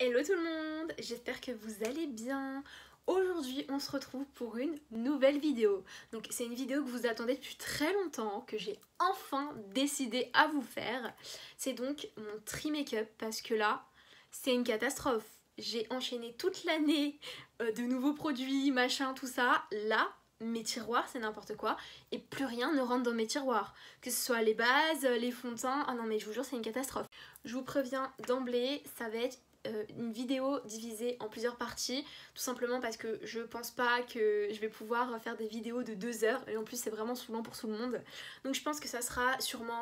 Hello tout le monde, j'espère que vous allez bien. Aujourd'hui on se retrouve pour une nouvelle vidéo. Donc c'est une vidéo que vous attendez depuis très longtemps, que j'ai enfin décidé à vous faire. C'est donc mon tri make-up parce que là c'est une catastrophe. J'ai enchaîné toute l'année de nouveaux produits, machin, tout ça. Là mes tiroirs c'est n'importe quoi et plus rien ne rentre dans mes tiroirs. Que ce soit les bases, les fonds de teint, ah non mais je vous jure c'est une catastrophe. Je vous préviens d'emblée, ça va être une vidéo divisée en plusieurs parties, tout simplement parce que je pense pas que je vais pouvoir faire des vidéos de 2 heures et en plus c'est vraiment saoulant pour tout le monde. Donc je pense que ça sera sûrement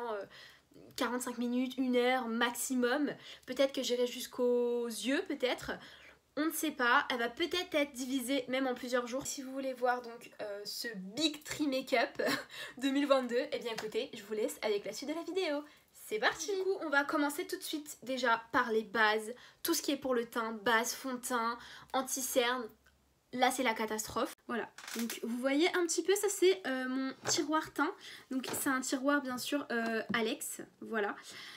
45 minutes, 1 heure maximum. Peut-être que j'irai jusqu'aux yeux, peut-être. On ne sait pas, elle va peut-être être divisée même en plusieurs jours. Si vous voulez voir donc ce Big Tree Makeup 2022, eh bien écoutez, je vous laisse avec la suite de la vidéo. C'est parti! Du coup, on va commencer tout de suite déjà par les bases, tout ce qui est pour le teint, base, fond de teint, anti-cerne. Là, c'est la catastrophe. Voilà, donc vous voyez un petit peu, ça c'est mon tiroir teint. Donc c'est un tiroir bien sûr Alex, voilà.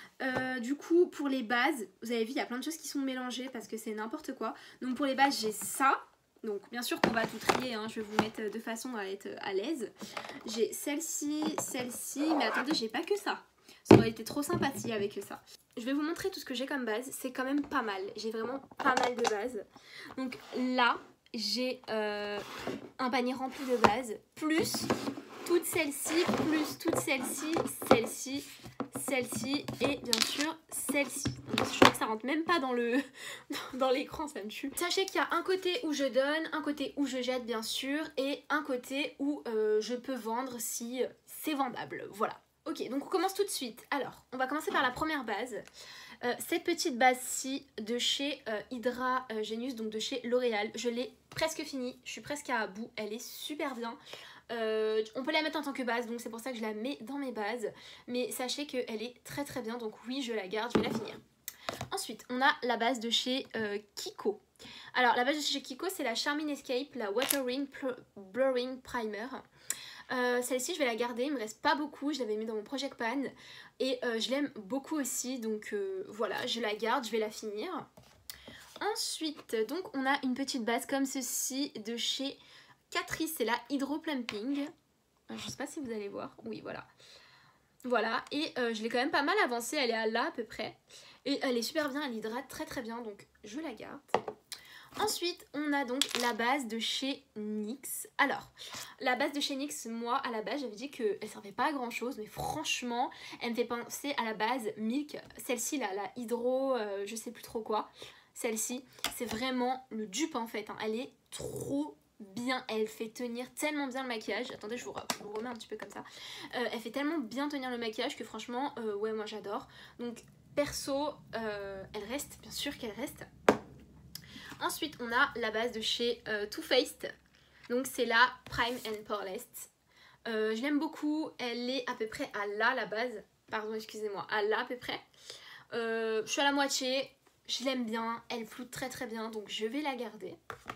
Du coup, pour les bases, vous avez vu, il y a plein de choses qui sont mélangées parce que c'est n'importe quoi. Donc pour les bases, j'ai ça. Donc bien sûr qu'on va tout trier, hein, je vais vous mettre de façon à être à l'aise. J'ai celle-ci, mais attendez, j'ai pas que ça. Ça aurait été trop sympathique avec ça. Je vais vous montrer tout ce que j'ai comme base. C'est quand même pas mal. J'ai vraiment pas mal de bases. Donc là, j'ai un panier rempli de bases. Plus toutes celles-ci, plus toutes celles-ci, celle-ci, celle-ci et bien sûr celle-ci. Je crois que ça rentre même pas dans l'écran, ça me tue. Sachez qu'il y a un côté où je donne, un côté où je jette bien sûr et un côté où je peux vendre si c'est vendable. Voilà. Ok, donc on commence tout de suite. Alors, on va commencer par la première base. Cette petite base-ci de chez Hydra Genius, donc de chez L'Oréal. Je l'ai presque finie, je suis presque à bout, elle est super bien. On peut la mettre en tant que base, donc c'est pour ça que je la mets dans mes bases. Mais sachez qu'elle est très très bien, donc oui, je la garde, je vais la finir. Ensuite, on a la base de chez Kiko. Alors, la base de chez Kiko, c'est la Charming Escape, la Watering Blurring Primer. Celle-ci je vais la garder, il me reste pas beaucoup, je l'avais mis dans mon Project Pan et je l'aime beaucoup aussi, donc voilà, je la garde, je vais la finir. Ensuite, donc on a une petite base comme ceci de chez Catrice, c'est la Hydro Plumping. Je sais pas si vous allez voir, oui voilà. Voilà, et je l'ai quand même pas mal avancée, elle est à là à peu près. Et elle est super bien, elle hydrate très très bien, donc je la garde. Ensuite, on a donc la base de chez NYX. Alors, la base de chez NYX, moi, à la base, j'avais dit qu'elle servait pas à grand chose, mais franchement, elle me fait penser à la base Milk. Celle-ci, là, la Hydro, je sais plus trop quoi. Celle-ci, c'est vraiment le dupe, en fait. Hein. Elle est trop bien. Elle fait tenir tellement bien le maquillage. Attendez, je vous remets un petit peu comme ça. Elle fait tellement bien tenir le maquillage que franchement, ouais, moi, j'adore. Donc, perso, elle reste, bien sûr qu'elle reste. Ensuite, on a la base de chez Too Faced. Donc, c'est la Prime and Poreless. Je l'aime beaucoup. Elle est à peu près à là, la base. Pardon, excusez-moi. À là, à peu près. Je suis à la moitié. Je l'aime bien. Elle floute très très bien. Donc, je vais la garder.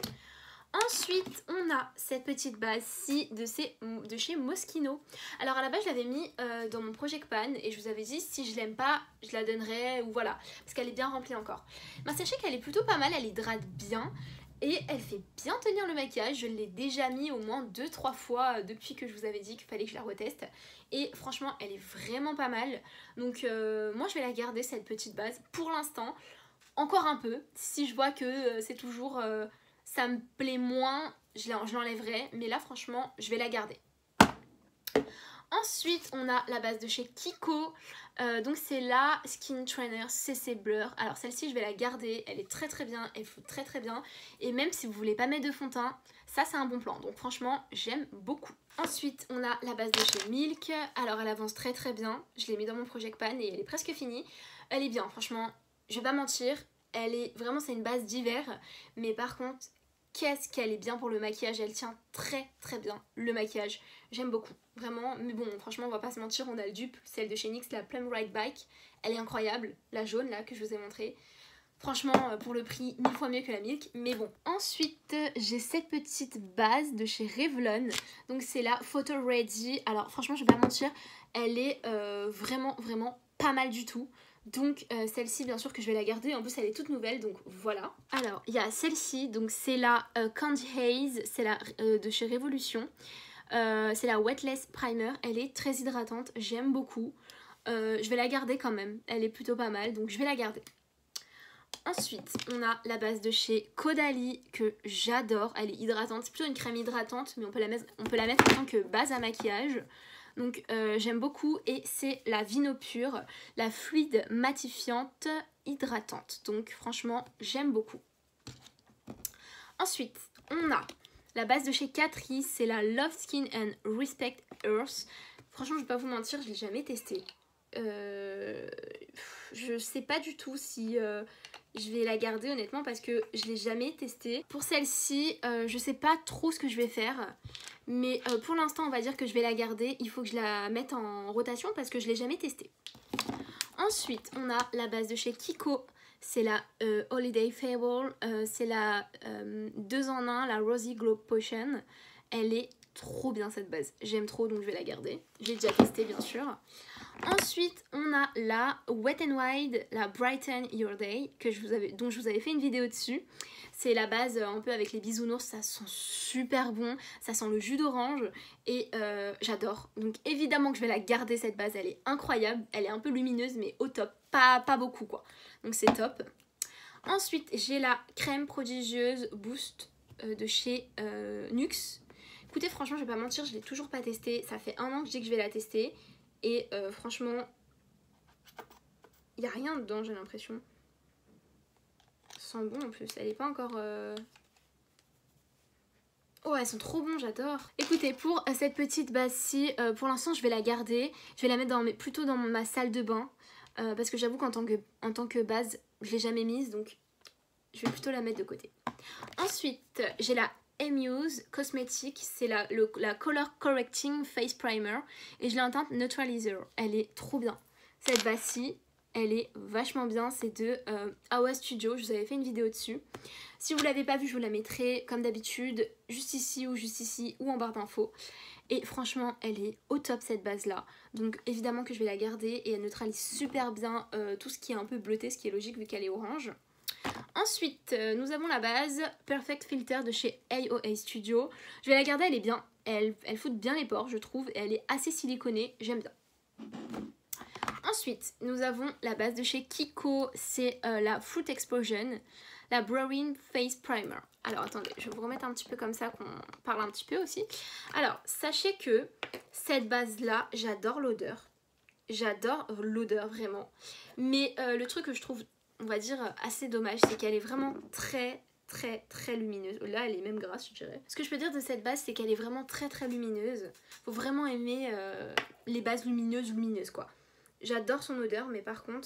Ensuite, on a cette petite base-ci de chez Moschino. Alors à la base, je l'avais mis dans mon Project Pan et je vous avais dit si je l'aime pas, je la donnerais ou voilà. Parce qu'elle est bien remplie encore. Mais sachez qu'elle est plutôt pas mal, elle hydrate bien et elle fait bien tenir le maquillage. Je l'ai déjà mis au moins 2-3 fois depuis que je vous avais dit qu'il fallait que je la reteste. Et franchement, elle est vraiment pas mal. Donc moi, je vais la garder cette petite base pour l'instant. Encore un peu, si je vois que c'est toujours... ça me plaît moins, je l'enlèverai, mais là franchement je vais la garder. Ensuite on a la base de chez Kiko, donc c'est la Skin Trainer CC Blur. Alors celle-ci je vais la garder, elle est très très bien, elle floute très très bien. Et même si vous voulez pas mettre de fond de teint, ça c'est un bon plan, donc franchement j'aime beaucoup. Ensuite on a la base de chez Milk, alors elle avance très très bien, je l'ai mis dans mon Project Pan et elle est presque finie. Elle est bien, franchement, je vais pas mentir, elle est vraiment, c'est une base d'hiver, mais par contre qu'est-ce qu'elle est bien pour le maquillage, elle tient très très bien le maquillage, j'aime beaucoup, vraiment, mais bon, franchement, on va pas se mentir, on a le dupe, celle de chez NYX, la Plum Ride Bike, elle est incroyable, la jaune là que je vous ai montré, franchement, pour le prix, 1000 fois mieux que la Milk, mais bon. Ensuite, j'ai cette petite base de chez Revlon, donc c'est la Photo Ready, alors franchement, je vais pas mentir, elle est vraiment pas mal du tout, Donc celle-ci bien sûr que je vais la garder, en plus elle est toute nouvelle donc voilà. Alors il y a celle-ci, donc c'est la Candy Haze, c'est la de chez Révolution. C'est la Weightless Primer, elle est très hydratante, j'aime beaucoup. Je vais la garder quand même, elle est plutôt pas mal donc je vais la garder. Ensuite on a la base de chez Caudalie que j'adore, elle est hydratante, c'est plutôt une crème hydratante mais on peut la mettre en tant que base à maquillage. Donc j'aime beaucoup et c'est la Vino Pure, la fluide matifiante hydratante. Donc franchement j'aime beaucoup. Ensuite on a la base de chez Catrice, c'est la Love Skin and Respect Earth. Franchement je vais pas vous mentir, je l'ai jamais testé. Je sais pas du tout si je vais la garder honnêtement parce que je l'ai jamais testée. Pour celle-ci je sais pas trop ce que je vais faire. Mais pour l'instant on va dire que je vais la garder. Il faut que je la mette en rotation parce que je l'ai jamais testée. Ensuite on a la base de chez Kiko. C'est la Holiday Fable. C'est la 2 en 1, la Rosy Glow Potion. Elle est trop bien cette base. J'aime trop donc je vais la garder. J'ai déjà testé bien sûr. Ensuite on a la Wet n Wild, la Brighten Your Day dont je vous avais fait une vidéo dessus. C'est la base un peu avec les bisounours, ça sent super bon, ça sent le jus d'orange et j'adore. Donc évidemment que je vais la garder cette base, elle est incroyable, elle est un peu lumineuse mais au top, pas beaucoup quoi. Donc c'est top. Ensuite j'ai la crème prodigieuse Boost de chez NYX. Écoutez franchement je vais pas mentir, je l'ai toujours pas testée, ça fait 1 an que je dis que je vais la tester. Et franchement, il n'y a rien dedans, j'ai l'impression. Ça sent bon en plus, elle n'est pas encore... Oh, elles sont trop bons, j'adore. Écoutez, pour cette petite base-ci, pour l'instant, je vais la garder. Je vais la mettre plutôt dans ma salle de bain. Parce que j'avoue qu'en tant que base, je ne l'ai jamais mise. Donc, je vais plutôt la mettre de côté. Ensuite, j'ai la Muse Cosmetics, c'est la Color Correcting Face Primer et je l'ai en teinte Neutralizer. Elle est trop bien. Cette base-ci, elle est vachement bien. C'est de Awa Studio, je vous avais fait une vidéo dessus. Si vous ne l'avez pas vue, je vous la mettrai comme d'habitude juste ici ou en barre d'infos. Et franchement, elle est au top cette base-là. Donc évidemment que je vais la garder et elle neutralise super bien tout ce qui est un peu bleuté, ce qui est logique vu qu'elle est orange. Ensuite, nous avons la base Perfect Filter de chez AOA Studio. Je vais la garder, elle est bien. Elle fout bien les pores, je trouve. Et elle est assez siliconée, j'aime bien. Ensuite, nous avons la base de chez Kiko. C'est la Fruit Explosion, la Browning Face Primer. Alors, attendez, je vais vous remettre un petit peu comme ça, qu'on parle un petit peu aussi. Alors, sachez que cette base-là, j'adore l'odeur. J'adore l'odeur, vraiment. Mais le truc que je trouve... on va dire assez dommage, c'est qu'elle est vraiment très lumineuse. Là elle est même grasse je dirais. Ce que je peux dire de cette base c'est qu'elle est vraiment très lumineuse. Faut vraiment aimer les bases lumineuses quoi. J'adore son odeur mais par contre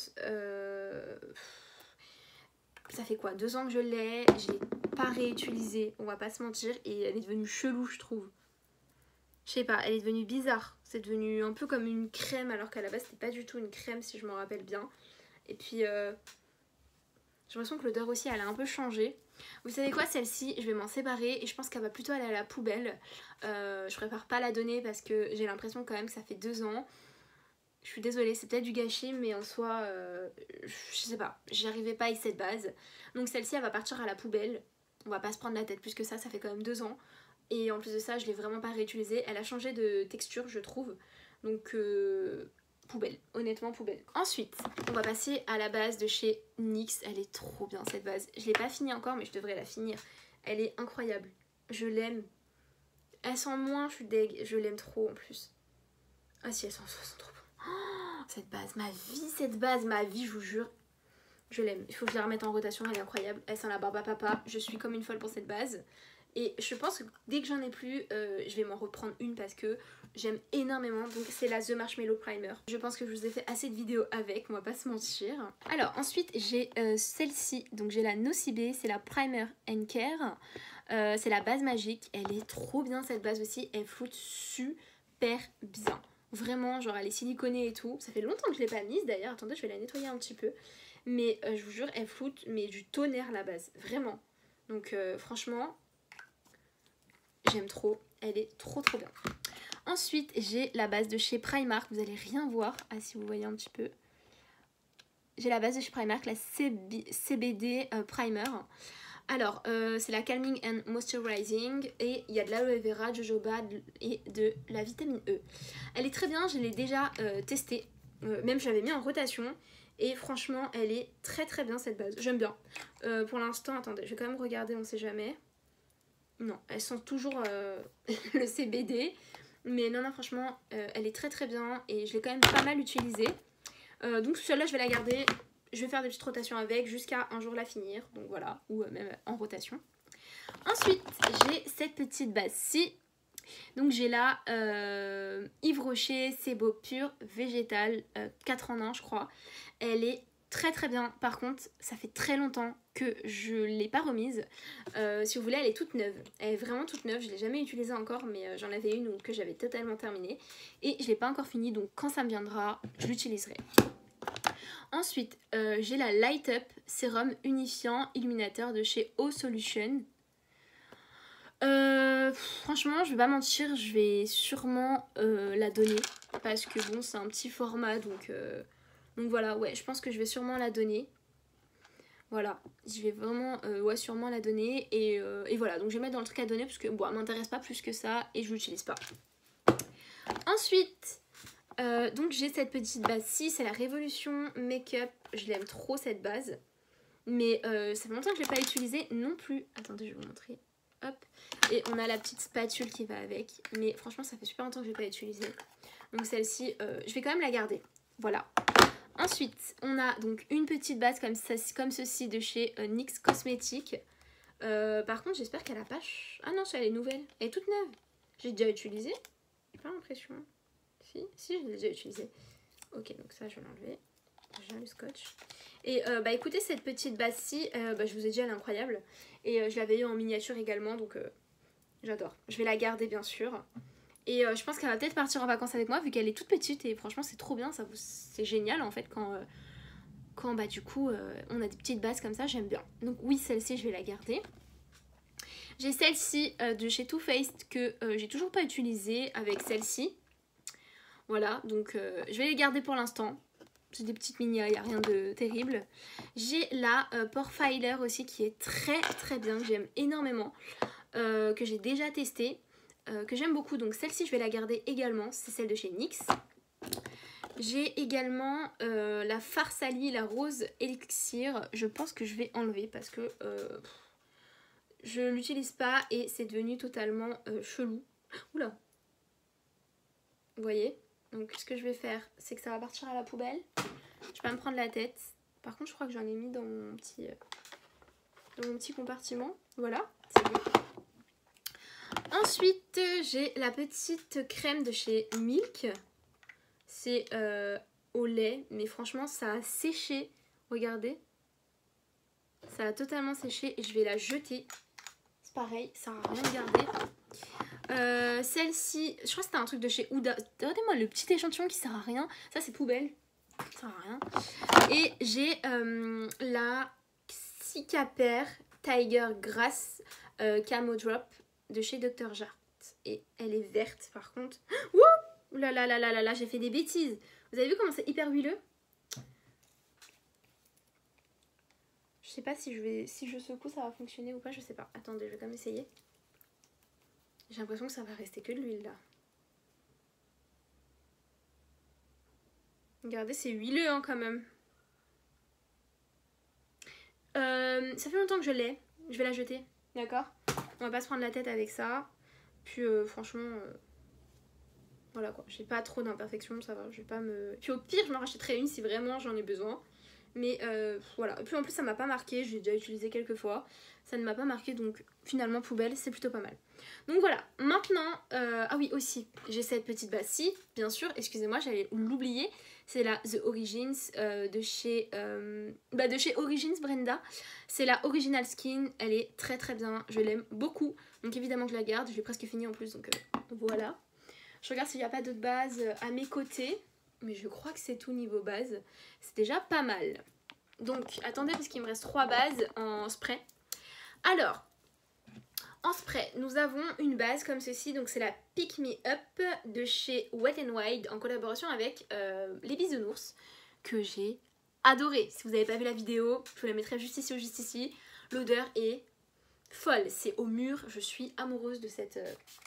ça fait quoi 2 ans que je l'ai, je l'ai pas réutilisée, on va pas se mentir, et elle est devenue chelou je trouve. Je sais pas, elle est devenue bizarre. C'est devenu un peu comme une crème alors qu'à la base c'était pas du tout une crème si je me rappelle bien. Et puis j'ai l'impression que l'odeur aussi elle a un peu changé. Vous savez quoi, celle-ci je vais m'en séparer et je pense qu'elle va plutôt aller à la poubelle. Je préfère pas la donner parce que j'ai l'impression quand même que ça fait 2 ans. Je suis désolée, c'est peut-être du gâchis mais en soi je sais pas, j'arrivais pas avec cette base. Donc celle-ci elle va partir à la poubelle. On va pas se prendre la tête plus que ça fait quand même 2 ans. Et en plus de ça je l'ai vraiment pas réutilisée. Elle a changé de texture je trouve. Donc poubelle, honnêtement poubelle. Ensuite, on va passer à la base de chez NYX. Elle est trop bien cette base. Je l'ai pas finie encore mais je devrais la finir. Elle est incroyable. Je l'aime. Elle sent moins, je suis deg. Je l'aime trop en plus. Ah si, elle sent trop bon. Oh, cette base, ma vie, je vous jure. Je l'aime. Il faut que je la remette en rotation, elle est incroyable. Elle sent la barbe à papa. Je suis comme une folle pour cette base. Et je pense que dès que j'en ai plus, je vais m'en reprendre une parce que j'aime énormément. Donc c'est la The Marshmallow Primer. Je pense que je vous ai fait assez de vidéos avec, on va pas se mentir. Alors ensuite j'ai celle-ci, donc j'ai la Nocibé, c'est la Primer and Care. C'est la base magique, elle est trop bien cette base aussi, elle floute super bien. Vraiment, genre elle est siliconée et tout. Ça fait longtemps que je l'ai pas mise d'ailleurs, attendez je vais la nettoyer un petit peu. Mais je vous jure, elle floute mais du tonnerre la base, vraiment. Donc franchement... j'aime trop, elle est trop bien. Ensuite, j'ai la base de chez Primark, vous allez rien voir. Ah si vous voyez un petit peu. j'ai la base de chez Primark, la CBD Primer. Alors, c'est la Calming and Moisturizing et il y a de l'aloe vera, de jojoba et de la vitamine E. Elle est très bien, je l'ai déjà testée, même je l'avais mis en rotation et franchement, elle est très très bien cette base, j'aime bien. Pour l'instant, attendez, je vais quand même regarder, on sait jamais. Non, elles sont toujours le CBD, mais non, franchement, elle est très très bien et je l'ai quand même pas mal utilisée. Donc celle-là, je vais la garder. Je vais faire des petites rotations avec jusqu'à un jour la finir. Donc voilà, ou même en rotation. Ensuite, j'ai cette petite base-ci. Donc j'ai là Yves Rocher Sebo Pur Végétal 4 en 1 je crois. Elle est très très bien. Par contre, ça fait très longtemps que je ne l'ai pas remise. Si vous voulez, elle est toute neuve. Elle est vraiment toute neuve. Je ne l'ai jamais utilisée encore, mais j'en avais une que j'avais totalement terminée. Et je ne l'ai pas encore finie, donc quand ça me viendra, je l'utiliserai. Ensuite, j'ai la Light Up Sérum Unifiant Illuminateur de chez O Solution. Franchement, je vais pas mentir, je vais sûrement la donner. Parce que bon, c'est un petit format, donc voilà, ouais, je pense que je vais sûrement la donner. Voilà, je vais vraiment, ouais, sûrement la donner. Et voilà, donc je vais mettre dans le truc à donner parce que bon, elle m'intéresse pas plus que ça et je l'utilise pas. Ensuite... donc j'ai cette petite base-ci, c'est la Révolution Make-up, je l'aime trop cette base, mais ça fait longtemps que je ne l'ai pas utilisée non plus. Attendez, je vais vous montrer, hop, et on a la petite spatule qui va avec, mais franchement ça fait super longtemps que je ne l'ai pas utilisée, donc celle-ci, je vais quand même la garder, voilà. Ensuite, on a donc une petite base comme ceci de chez NYX Cosmetics, par contre j'espère qu'elle a pas... Ah non, elle est nouvelle, elle est toute neuve, j'ai déjà utilisé, j'ai pas l'impression... Si, je l'ai déjà utilisé. Ok, donc ça, je vais l'enlever. J'ai le scotch. Et bah écoutez, cette petite base-ci, je vous ai dit, elle est incroyable. Et je l'avais eu en miniature également, donc j'adore. Je vais la garder, bien sûr. Et je pense qu'elle va peut-être partir en vacances avec moi, vu qu'elle est toute petite. Et franchement, c'est trop bien. C'est génial, en fait, quand bah, du coup, on a des petites bases comme ça. J'aime bien. Donc oui, celle-ci, je vais la garder. J'ai celle-ci de chez Too Faced que j'ai toujours pas utilisée avec celle-ci. Voilà, donc je vais les garder pour l'instant. C'est des petites mini, il n'y a rien de terrible. J'ai la Porfiler aussi qui est très très bien, que j'aime énormément, que j'ai déjà testé, que j'aime beaucoup. Donc celle-ci, je vais la garder également, c'est celle de chez NYX. J'ai également la Farsali, la Rose Elixir. Je pense que je vais enlever parce que je l'utilise pas et c'est devenu totalement chelou. Oula! Vous voyez? Donc ce que je vais faire, c'est que ça va partir à la poubelle. Je vais pas me prendre la tête. Par contre, je crois que j'en ai mis dans mon petit compartiment. Voilà, c'est bon. Ensuite, j'ai la petite crème de chez Milk. C'est au lait, mais franchement, ça a séché. Regardez. Ça a totalement séché et je vais la jeter. C'est pareil, ça n'a rien gardé. Celle-ci, je crois que c'était un truc de chez Huda. Regardez-moi le petit échantillon qui sert à rien. Ça c'est poubelle, ça sert à rien. Et j'ai la Cicapair Tiger Grass Camo Drop de chez Dr. Jart. Et elle est verte par contre. Ouh là là là là là là, j'ai fait des bêtises. Vous avez vu comment c'est hyper huileux? Je sais pas si je secoue ça va fonctionner ou pas, je sais pas. Attendez, je vais quand même essayer. J'ai l'impression que ça va rester que de l'huile là. Regardez, c'est huileux hein, quand même. Ça fait longtemps que je l'ai. Je vais la jeter, d'accord? On va pas se prendre la tête avec ça. Puis franchement, voilà quoi. J'ai pas trop d'imperfections, ça va. Je vais pas me... Puis au pire, je m'en rachèterai une si vraiment j'en ai besoin. Mais voilà. Et puis en plus, ça m'a pas marqué. J'ai déjà utilisé quelques fois. Ça ne m'a pas marqué, donc finalement poubelle, c'est plutôt pas mal. Donc voilà, maintenant, ah oui aussi, j'ai cette petite base-ci, bien sûr, excusez-moi, j'allais l'oublier, c'est la The Origins de chez Origins Brenda. C'est la Original Skin, elle est très très bien, je l'aime beaucoup, donc évidemment que je la garde, je l'ai presque fini en plus, donc voilà. Je regarde s'il n'y a pas d'autres bases à mes côtés, mais je crois que c'est tout niveau base, c'est déjà pas mal. Donc attendez parce qu'il me reste 3 bases en spray. Alors, en spray, nous avons une base comme ceci, donc c'est la Pick Me Up de chez Wet n Wild en collaboration avec les Bisounours que j'ai adoré. Si vous n'avez pas vu la vidéo, je vous la mettrai juste ici ou juste ici. L'odeur est folle, c'est au mûr. Je suis amoureuse de cette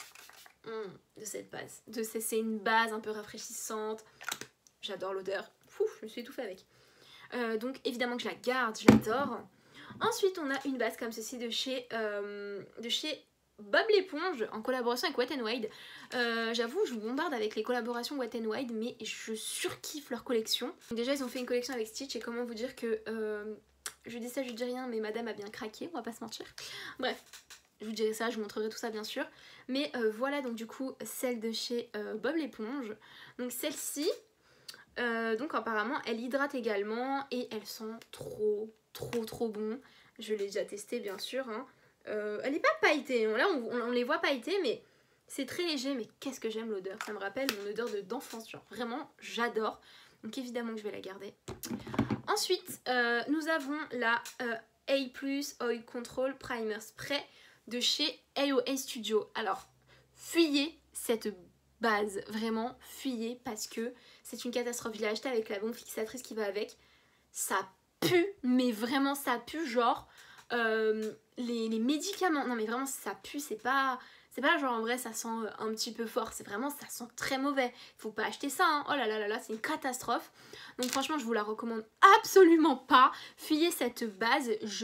base. C'est une base un peu rafraîchissante. J'adore l'odeur. Je me suis étouffée avec. Donc évidemment que je la garde, je l'adore. Ensuite on a une base comme ceci de chez Bob l'éponge en collaboration avec Wet n Wild. J'avoue je vous bombarde avec les collaborations Wet n Wild, mais je surkiffe leur collection. Déjà ils ont fait une collection avec Stitch et comment vous dire que je dis ça, je dis rien, mais madame a bien craqué, on va pas se mentir. Bref, je vous dirai ça, je vous montrerai tout ça bien sûr. Mais voilà donc du coup celle de chez Bob l'éponge. Donc celle-ci, donc apparemment elle hydrate également et elle sent trop bon. Je l'ai déjà testée bien sûr, hein. Elle est pas pailletée, là on les voit pailletées, mais c'est très léger. Mais qu'est-ce que j'aime l'odeur, ça me rappelle mon odeur d'enfance, genre vraiment j'adore. Donc évidemment que je vais la garder. Ensuite nous avons la A+ Oil Control Primer Spray de chez AOA Studio. Alors fuyez cette base, vraiment fuyez, parce que c'est une catastrophe. Je l'ai acheté avec la bombe fixatrice qui va avec. Ça pue, mais vraiment ça pue, genre les médicaments. Non mais vraiment ça pue, c'est pas genre en vrai ça sent un petit peu fort, c'est vraiment ça sent très mauvais. Faut pas acheter ça, hein. Oh là là là là, c'est une catastrophe. Donc franchement je vous la recommande absolument pas. Fuyez cette base, je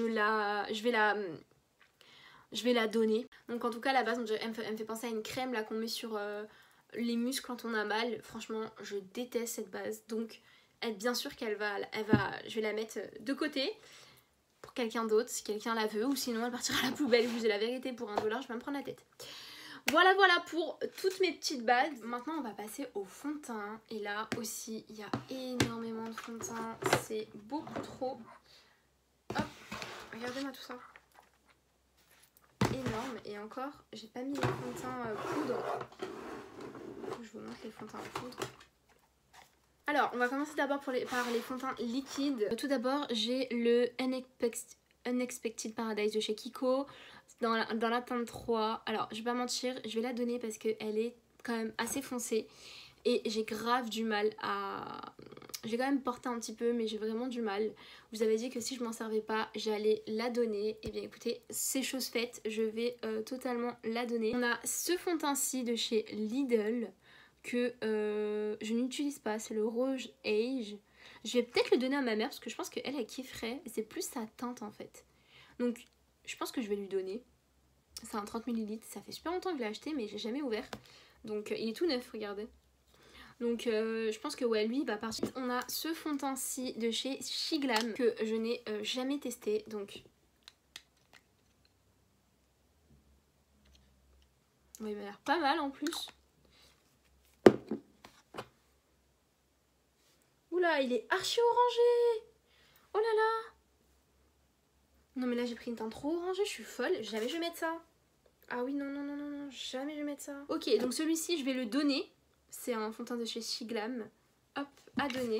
vais la donner. Donc en tout cas la base elle me fait penser à une crème là qu'on met sur les muscles quand on a mal. Franchement je déteste cette base, donc bien sûr qu'elle va, je vais la mettre de côté pour quelqu'un d'autre si quelqu'un la veut, ou sinon elle partira à la poubelle. Je vous ai la vérité, pour $1 je vais me prendre la tête. Voilà pour toutes mes petites bases. Maintenant on va passer au fond de teint, et là aussi il y a énormément de fond de teint, c'est beaucoup trop. Hop, regardez-moi tout ça, énorme. Et encore j'ai pas mis les fonds de teint poudre. Je vous montre les fonds de teint poudre. Alors on va commencer d'abord par les fonds de teint liquides. Tout d'abord j'ai le Unexpected Paradise de chez Kiko dans la teinte 3. Alors je vais pas mentir, je vais la donner parce qu'elle est quand même assez foncée et j'ai grave du mal à... J'ai quand même porté un petit peu, mais j'ai vraiment du mal. Je vous avais dit que si je m'en servais pas, j'allais la donner. Et bien écoutez, c'est chose faite, je vais totalement la donner. On a ce fond de teint-ci de chez Lidl que je n'utilise pas, c'est le Rouge Age. Je vais peut-être le donner à ma mère parce que je pense qu'elle kifferait. C'est plus sa teinte en fait. Donc je pense que je vais lui donner. C'est un 30 ml, ça fait super longtemps que je l'ai acheté mais j'ai jamais ouvert. Donc il est tout neuf, regardez. Donc je pense que ouais, lui il va partir. On a ce fond de teint-ci de chez Shiglam que je n'ai jamais testé. Donc ouais, il m'a l'air pas mal en plus. Oula, il est archi orangé. Oh là là. Non mais là j'ai pris une teinte trop orangée, je suis folle. Jamais je vais mettre ça. Ah oui, non, jamais je vais mettre ça. Ok, donc celui-ci je vais le donner. C'est un fond de teint de chez Shiglam. Hop, à donner.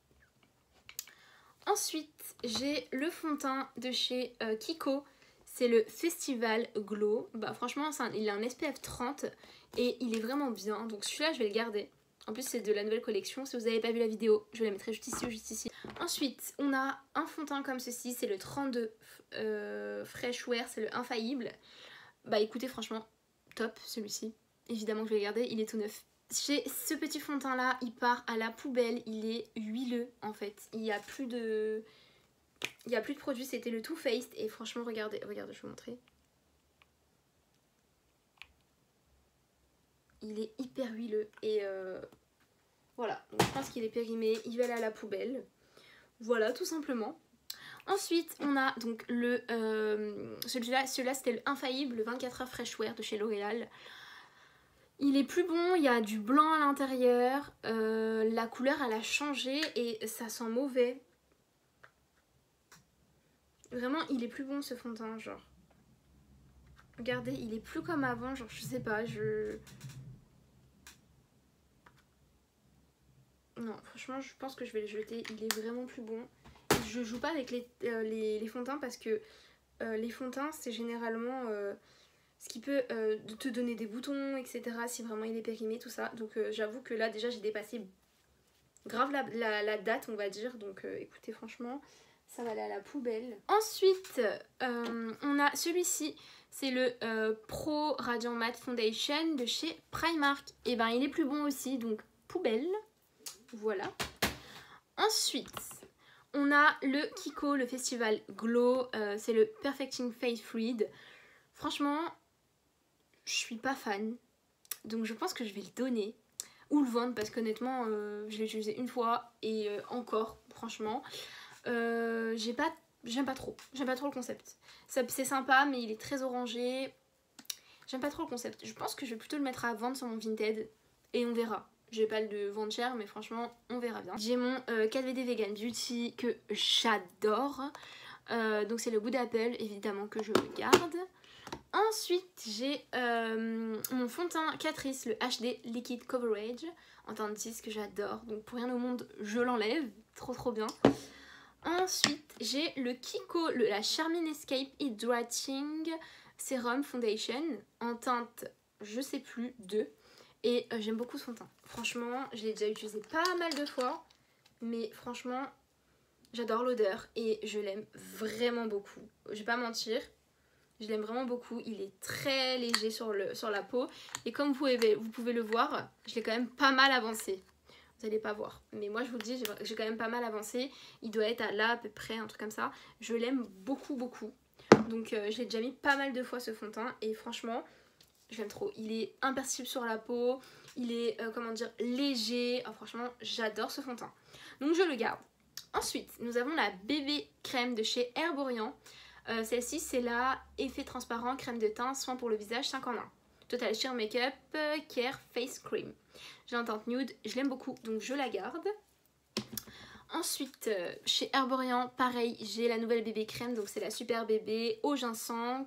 Ensuite, j'ai le fond de teint de chez Kiko. C'est le Festival Glow. Bah franchement, il a un SPF 30 et il est vraiment bien. Donc celui-là, je vais le garder. En plus, c'est de la nouvelle collection. Si vous n'avez pas vu la vidéo, je la mettrai juste ici ou juste ici. Ensuite, on a un fond de teint comme ceci. C'est le 32 Fresh Wear. C'est le Infaillible. Bah écoutez, franchement, top celui-ci. Évidemment que je vais le garder. Il est tout neuf. J'ai ce petit fond de teint là, il part à la poubelle, il est huileux en fait. Il n'y a plus de produit, c'était le Too Faced et franchement regardez, je vais vous montrer. Il est hyper huileux et voilà, donc je pense qu'il est périmé, il va aller à la poubelle. Voilà, tout simplement. Ensuite, on a donc le celui-là c'était le Infaillible, le 24 heures Fresh Wear de chez L'Oréal. Il est plus bon, il y a du blanc à l'intérieur, la couleur elle a changé et ça sent mauvais. Vraiment il est plus bon ce fond de teint, genre. Regardez, il est plus comme avant, genre je sais pas, Non, franchement je pense que je vais le jeter, il est vraiment plus bon. Je joue pas avec les fonds de teint parce que les fonds de teint c'est généralement... ce qui peut te donner des boutons, etc. si vraiment il est périmé, tout ça. Donc j'avoue que là déjà j'ai dépassé grave la date on va dire. Donc écoutez franchement ça va aller à la poubelle. Ensuite on a celui-ci. C'est le Pro Radiant Matte Foundation de chez Primark. Et ben il est plus bon aussi donc poubelle. Voilà. Ensuite on a le Kiko, le Festival Glow, c'est le Perfecting Face Fluid. Franchement, je suis pas fan, donc je pense que je vais le donner ou le vendre parce qu'honnêtement, je l'ai utilisé une fois et encore, franchement, j'aime pas trop le concept. C'est sympa, mais il est très orangé. J'aime pas trop le concept. Je pense que je vais plutôt le mettre à vendre sur mon Vinted et on verra. Je vais pas le vendre cher, mais franchement, on verra bien. J'ai mon 4VD Vegan Beauty que j'adore. Donc c'est le goût d'Apple, évidemment, que je garde. Ensuite, j'ai mon fond de teint Catrice, le HD Liquid Coverage, en teint de 10 que j'adore. Donc pour rien au monde, je l'enlève. Trop bien. Ensuite, j'ai le Kiko, la Charming Escape Hydrating Serum Foundation, en teinte, je sais plus, 2. Et j'aime beaucoup son teint. Franchement, je l'ai déjà utilisé pas mal de fois. Mais franchement, j'adore l'odeur et je l'aime vraiment beaucoup. Je vais pas mentir, je l'aime vraiment beaucoup. Il est très léger sur la peau. Et comme vous pouvez le voir, je l'ai quand même pas mal avancé. Vous allez pas voir. Mais moi, je vous le dis, j'ai quand même pas mal avancé. Il doit être à peu près, un truc comme ça. Je l'aime beaucoup. Donc, je l'ai déjà mis pas mal de fois ce fond de teint. Et franchement, je l'aime trop. Il est imperceptible sur la peau. Il est, comment dire, léger. Oh, franchement, j'adore ce fond de teint. Donc, je le garde. Ensuite, nous avons la bébé crème de chez Herborian. Celle-ci, c'est la effet transparent, crème de teint, soin pour le visage 5 en 1. Total Sheer Makeup Care Face Cream. J'ai en teinte nude, je l'aime beaucoup, donc je la garde. Ensuite, chez Herborian, pareil, j'ai la nouvelle bébé crème, donc c'est la super bébé au ginseng.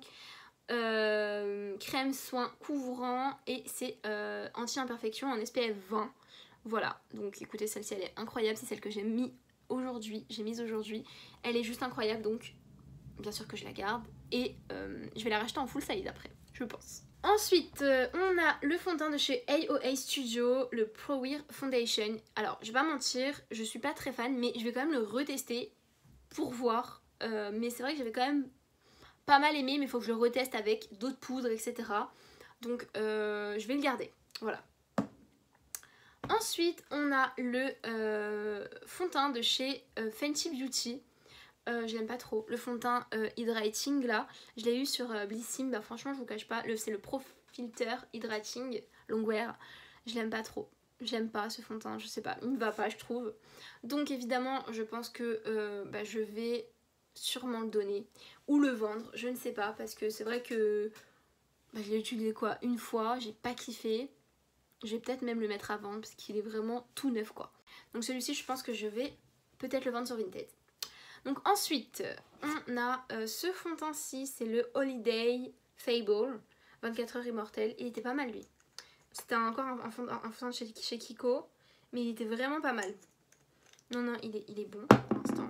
Crème soin couvrant et c'est anti-imperfection en SPF 20. Voilà, donc écoutez, celle-ci elle est incroyable, c'est celle que j'ai mise aujourd'hui. Elle est juste incroyable, donc bien sûr que je la garde et je vais la racheter en full size après, je pense. Ensuite, on a le fond de teint de chez AOA Studio, le Pro Wear Foundation. Alors, je vais pas mentir, je suis pas très fan, mais je vais quand même le retester pour voir. Mais c'est vrai que j'avais quand même pas mal aimé, mais il faut que je le reteste avec d'autres poudres, etc. Donc, je vais le garder. Voilà. Ensuite, on a le fond de teint de chez Fenty Beauty. Je l'aime pas trop. Le fond de teint Hydrating là, je l'ai eu sur Blissim. Bah franchement, je vous cache pas, c'est le Pro Filter Hydrating Longwear. Je l'aime pas trop. J'aime pas ce fond de teint, je sais pas, il me va pas, je trouve. Donc évidemment, je pense que je vais sûrement le donner ou le vendre, je ne sais pas, parce que c'est vrai que je l'ai utilisé quoi une fois, j'ai pas kiffé. Je vais peut-être même le mettre à vendre parce qu'il est vraiment tout neuf quoi. Donc celui-ci, je pense que je vais peut-être le vendre sur Vinted. Donc ensuite, on a ce fond de teint-ci, c'est le Holiday Fable 24 heures immortel. Il était pas mal lui. C'était encore un fond de teint chez Kiko, mais il était vraiment pas mal. Non, il est bon pour l'instant.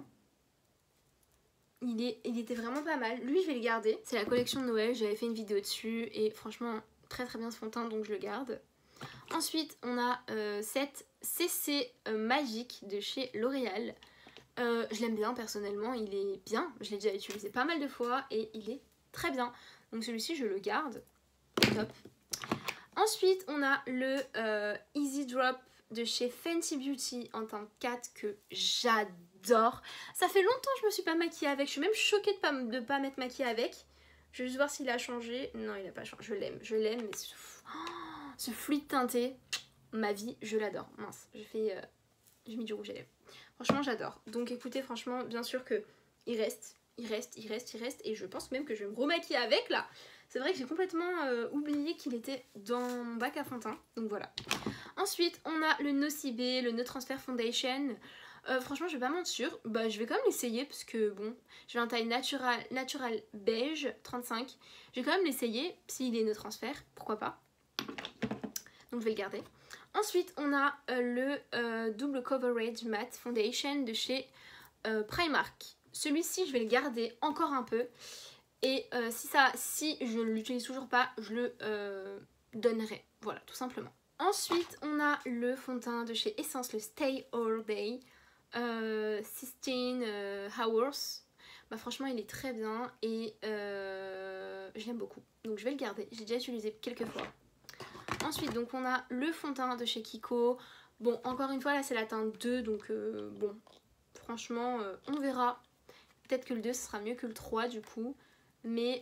Il était vraiment pas mal. Lui, je vais le garder. C'est la collection de Noël, j'avais fait une vidéo dessus et franchement, très bien ce fond de teint, donc je le garde. Ensuite, on a cette CC Magique de chez L'Oréal. Je l'aime bien personnellement, il est bien, je l'ai déjà utilisé pas mal de fois et il est très bien. Donc celui-ci je le garde, top. Ensuite on a le Easy Drop de chez Fenty Beauty en teinte 4 que j'adore. Ça fait longtemps que je me suis pas maquillée avec, je suis même choquée de pas m'être maquillée avec. Je vais juste voir s'il a changé. Non, il a pas changé, je l'aime, mais ce fluide teinté, ma vie, je l'adore. Mince, j'ai mis du rouge à lèvres. Franchement, j'adore. Donc écoutez, franchement, bien sûr que il reste. Et je pense même que je vais me remaquiller avec là. C'est vrai que j'ai complètement oublié qu'il était dans mon bac à fond de teint. Donc voilà. Ensuite, on a le Nocibé, le No Transfer Foundation. Franchement, je vais pas mentir. Je vais quand même l'essayer parce que bon, j'ai un taille natural beige 35. Je vais quand même l'essayer s'il est No Transfer. Pourquoi pas. Donc je vais le garder. Ensuite, on a le Double Coverage Matte Foundation de chez Primark. Celui-ci, je vais le garder encore un peu. Et si je ne l'utilise toujours pas, je le donnerai. Voilà, tout simplement. Ensuite, on a le fond de teint de chez Essence, le Stay All Day 16 Hours. Bah franchement, il est très bien et je l'aime beaucoup. Donc je vais le garder. J'ai déjà utilisé quelques fois. Ensuite, donc on a le fond de teint de chez Kiko. Bon, encore une fois, là c'est la teinte 2, donc bon, franchement, on verra. Peut-être que le 2 ce sera mieux que le 3 du coup, mais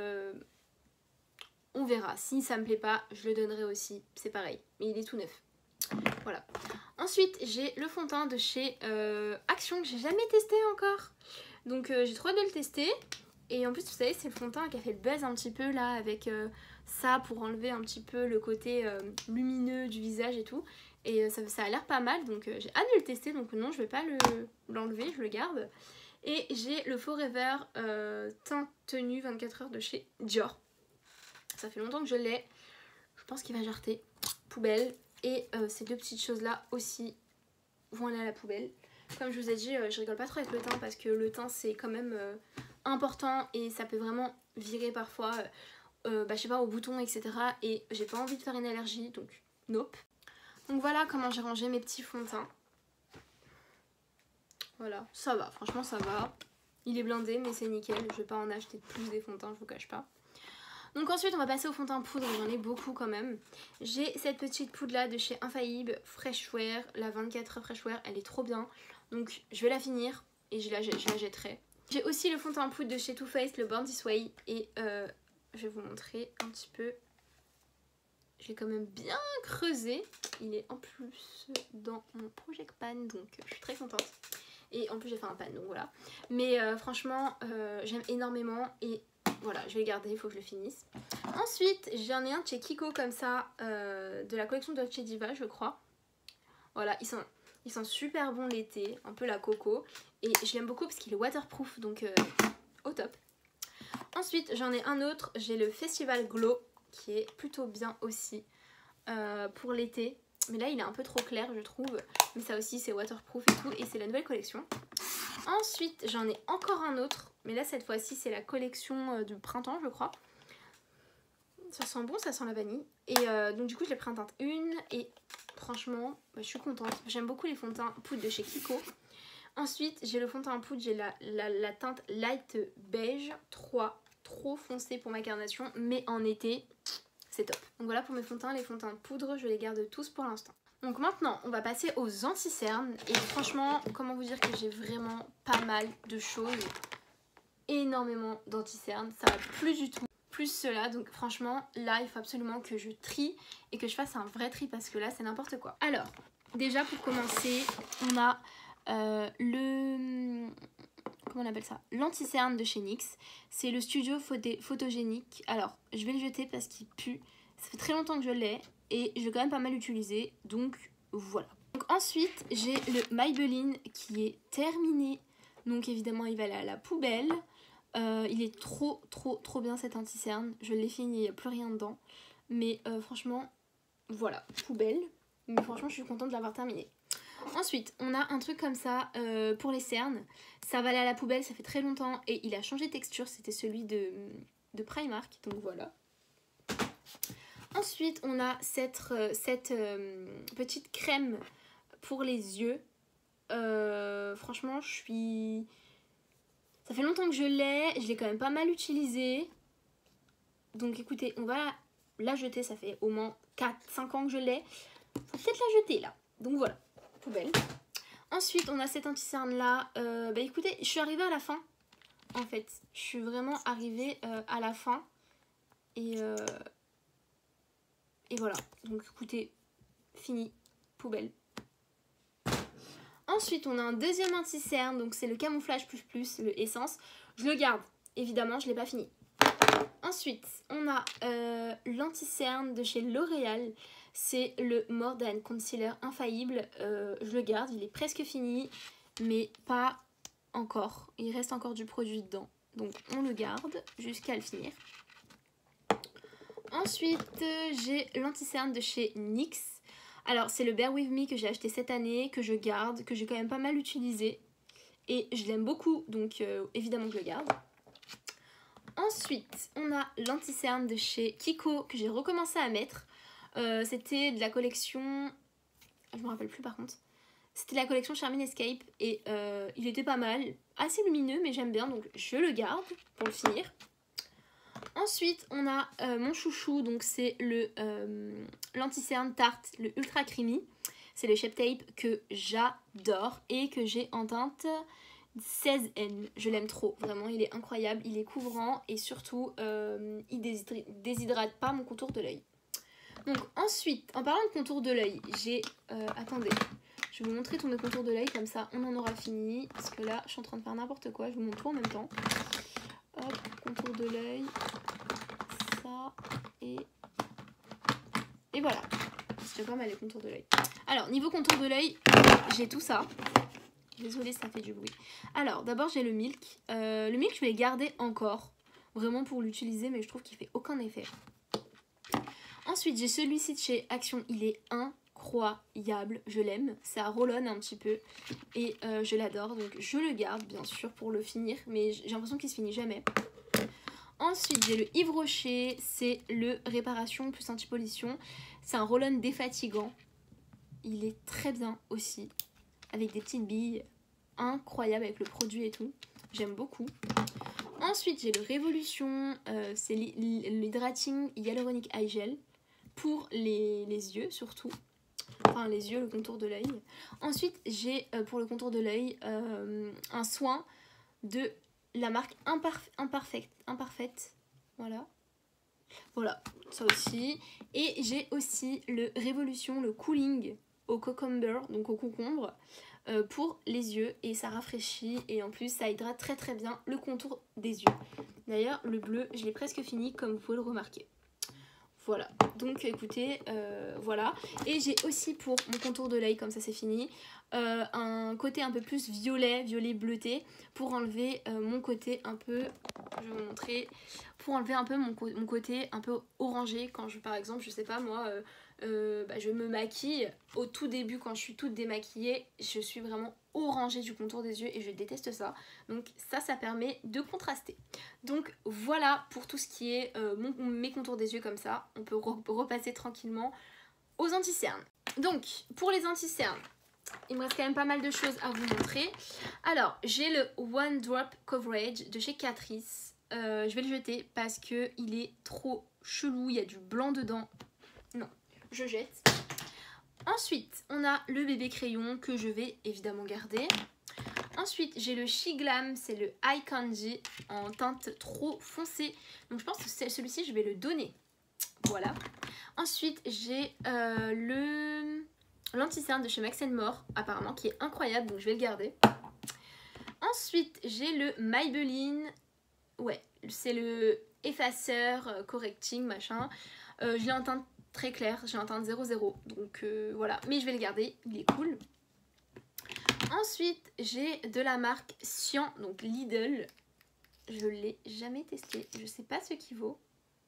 on verra. Si ça me plaît pas, je le donnerai aussi, c'est pareil, mais il est tout neuf. Voilà. Ensuite, j'ai le fond de teint de chez Action que j'ai jamais testé encore. Donc j'ai trop hâte de le tester. Et en plus, vous savez, c'est le fond de teint qui a fait le buzz un petit peu là avec ça pour enlever un petit peu le côté lumineux du visage et tout. Et ça a l'air pas mal, donc j'ai hâte de le tester. Donc non, je vais pas l'enlever, je le garde. Et j'ai le Forever teint tenue 24 heures de chez Dior. Ça fait longtemps que je l'ai. Je pense qu'il va jarter. Poubelle. Et ces deux petites choses là aussi vont aller à la poubelle. Comme je vous ai dit, je rigole pas trop avec le teint parce que le teint c'est quand même important et ça peut vraiment virer parfois, je sais pas, aux boutons, etc. Et j'ai pas envie de faire une allergie, donc nope. Donc voilà comment j'ai rangé mes petits fonds de teint. Voilà, ça va, franchement ça va. Il est blindé mais c'est nickel, je vais pas en acheter plus des fonds de teint, je vous cache pas. Donc ensuite on va passer au fond de teint poudre, j'en ai beaucoup quand même. J'ai cette petite poudre là de chez Infaillible, Freshwear, la 24 heures Freshwear, elle est trop bien. Donc je vais la finir et je la jetterai. J'ai aussi le fond de teint poudre de chez Too Faced, le Born This Way. Et je vais vous montrer un petit peu. Je l'ai quand même bien creusé. Il est en plus dans mon Project Pan, donc je suis très contente. Et en plus j'ai fait un pan, donc voilà. Mais franchement, j'aime énormément et voilà, je vais le garder, il faut que je le finisse. Ensuite, j'en ai un de chez Kiko comme ça, de la collection Dolce Diva, je crois. Voilà, ils sont super bons l'été, un peu la coco. Et je l'aime beaucoup parce qu'il est waterproof, donc au top. Ensuite, j'en ai un autre, j'ai le Festival Glow, qui est plutôt bien aussi pour l'été. Mais là, il est un peu trop clair, je trouve. Mais ça aussi, c'est waterproof et tout, et c'est la nouvelle collection. Ensuite, j'en ai encore un autre, mais là, cette fois-ci, c'est la collection du printemps, je crois. Ça sent bon, ça sent la vanille. Et donc du coup je l'ai pris en teinte 1 et franchement je suis contente. J'aime beaucoup les fonds de teint poudre de chez Kiko. Ensuite j'ai le fond de teint poudre, j'ai la teinte light beige 3, trop foncé pour ma carnation, mais en été c'est top. Donc voilà pour mes fonds de teint, les fonds de teint poudre je les garde tous pour l'instant. Donc maintenant on va passer aux anti-cernes et franchement comment vous dire que j'ai vraiment pas mal de choses. Énormément d'anti-cernes, ça va plus du tout. Plus cela, donc franchement là il faut absolument que je trie et que je fasse un vrai tri parce que là c'est n'importe quoi. Alors déjà pour commencer on a comment on appelle ça, l'anti-cerne de chez NYX. C'est le studio photogénique. Alors je vais le jeter parce qu'il pue, ça fait très longtemps que je l'ai et je l'ai quand même pas mal utilisé, donc voilà. Donc ensuite j'ai le Maybelline qui est terminé, donc évidemment il va aller à la poubelle. Il est trop bien cet anti-cerne. Je l'ai fini, il n'y a plus rien dedans. Mais franchement, voilà, poubelle. Mais franchement, je suis contente de l'avoir terminé. Ensuite, on a un truc comme ça pour les cernes. Ça va aller à la poubelle, ça fait très longtemps. Et il a changé de texture, c'était celui de Primark. Donc voilà. Ensuite, on a cette petite crème pour les yeux. Franchement, je suis... Ça fait longtemps que je l'ai quand même pas mal utilisé. Donc écoutez, on va la jeter, ça fait au moins 4-5 ans que je l'ai. Faut peut-être la jeter là. Donc voilà, poubelle. Ensuite, on a cet anti-cerne là. Écoutez, je suis arrivée à la fin. En fait, je suis vraiment arrivée à la fin. Et voilà. Donc écoutez, fini, poubelle. Ensuite, on a un deuxième anti-cerne, donc c'est le Camouflage Plus, le Essence. Je le garde, évidemment, je ne l'ai pas fini. Ensuite, on a l'anti-cerne de chez L'Oréal. C'est le More Than Concealer Infaillible. Je le garde, il est presque fini, mais pas encore. Il reste encore du produit dedans. Donc on le garde jusqu'à le finir. Ensuite, j'ai l'anti-cerne de chez NYX. Alors c'est le Bear With Me que j'ai acheté cette année, que je garde, que j'ai quand même pas mal utilisé. Et je l'aime beaucoup, donc évidemment que je le garde. Ensuite, on a l'anti-cerne de chez Kiko que j'ai recommencé à mettre. C'était de la collection... Je me rappelle plus par contre. C'était la collection Charming Escape et il était pas mal. Assez lumineux mais j'aime bien donc je le garde pour le finir. Ensuite on a mon chouchou, donc c'est l'anti-cerne Tarte, le Ultra Creamy. C'est le Shape Tape que j'adore et que j'ai en teinte 16N. Je l'aime trop, vraiment il est incroyable, il est couvrant et surtout il déshydrate pas mon contour de l'œil. Donc ensuite, en parlant de contour de l'œil, j'ai... attendez, je vais vous montrer tout le contour de l'œil, comme ça on en aura fini. Parce que là, je suis en train de faire n'importe quoi, je vous montre tout en même temps. Hop, contour de l'œil, ça, et voilà. C'est pas mal les contours de l'œil. Alors, niveau contour de l'œil, j'ai tout ça. Désolée, ça fait du bruit. Alors, d'abord j'ai le Milk. Le Milk, je vais le garder encore, vraiment pour l'utiliser, mais je trouve qu'il fait aucun effet. Ensuite, j'ai celui-ci de chez Action, il est incroyable, je l'aime. Ça rollonne un petit peu et je l'adore, donc je le garde bien sûr pour le finir, mais j'ai l'impression qu'il se finit jamais. Ensuite, j'ai le Yves Rocher, c'est le Réparation plus Anti-Pollution. C'est un roll-on défatigant. Il est très bien aussi, avec des petites billes, incroyable avec le produit et tout. J'aime beaucoup. Ensuite, j'ai le Révolution, c'est l'Hydrating Hyaluronic Eye Gel. Pour les yeux surtout, enfin les yeux, le contour de l'œil. Ensuite j'ai pour le contour de l'œil un soin de la marque Imparfaite, voilà ça aussi. Et j'ai aussi le Révolution, le Cooling au Cucumber, donc au concombre, pour les yeux, et ça rafraîchit et en plus ça hydrate très très bien le contour des yeux. D'ailleurs le bleu je l'ai presque fini comme vous pouvez le remarquer. Voilà, donc écoutez, voilà. Et j'ai aussi pour mon contour de l'œil, comme ça c'est fini, un côté un peu plus violet bleuté, pour enlever mon côté un peu, je vais vous montrer, pour enlever un peu mon côté un peu orangé, quand je, par exemple, je sais pas moi, je me maquille, au tout début quand je suis toute démaquillée, je suis vraiment orangée du contour des yeux et je déteste ça. Donc ça permet de contraster. Donc voilà pour tout ce qui est mes contours des yeux comme ça. On peut repasser tranquillement aux anti-cernes. Donc pour les anti-cernes, il me reste quand même pas mal de choses à vous montrer. Alors j'ai le One Drop Coverage de chez Catrice. Je vais le jeter parce que il est trop chelou, il y a du blanc dedans. Non, je jette. Ensuite, on a le bébé crayon que je vais évidemment garder. Ensuite, j'ai le She Glam, c'est le Eye Candy en teinte trop foncée. Donc je pense que celui-ci, je vais le donner. Voilà. Ensuite, j'ai l'anti-cerne de chez Max More, apparemment, qui est incroyable, donc je vais le garder. Ensuite, j'ai le Maybelline. Ouais, c'est le effaceur, correcting, machin. Je l'ai en teinte très claire, j'ai en teinte 00, donc voilà. Mais je vais le garder, il est cool. Ensuite, j'ai de la marque Cyan, donc Lidl. Je l'ai jamais testé, je sais pas ce qu'il vaut.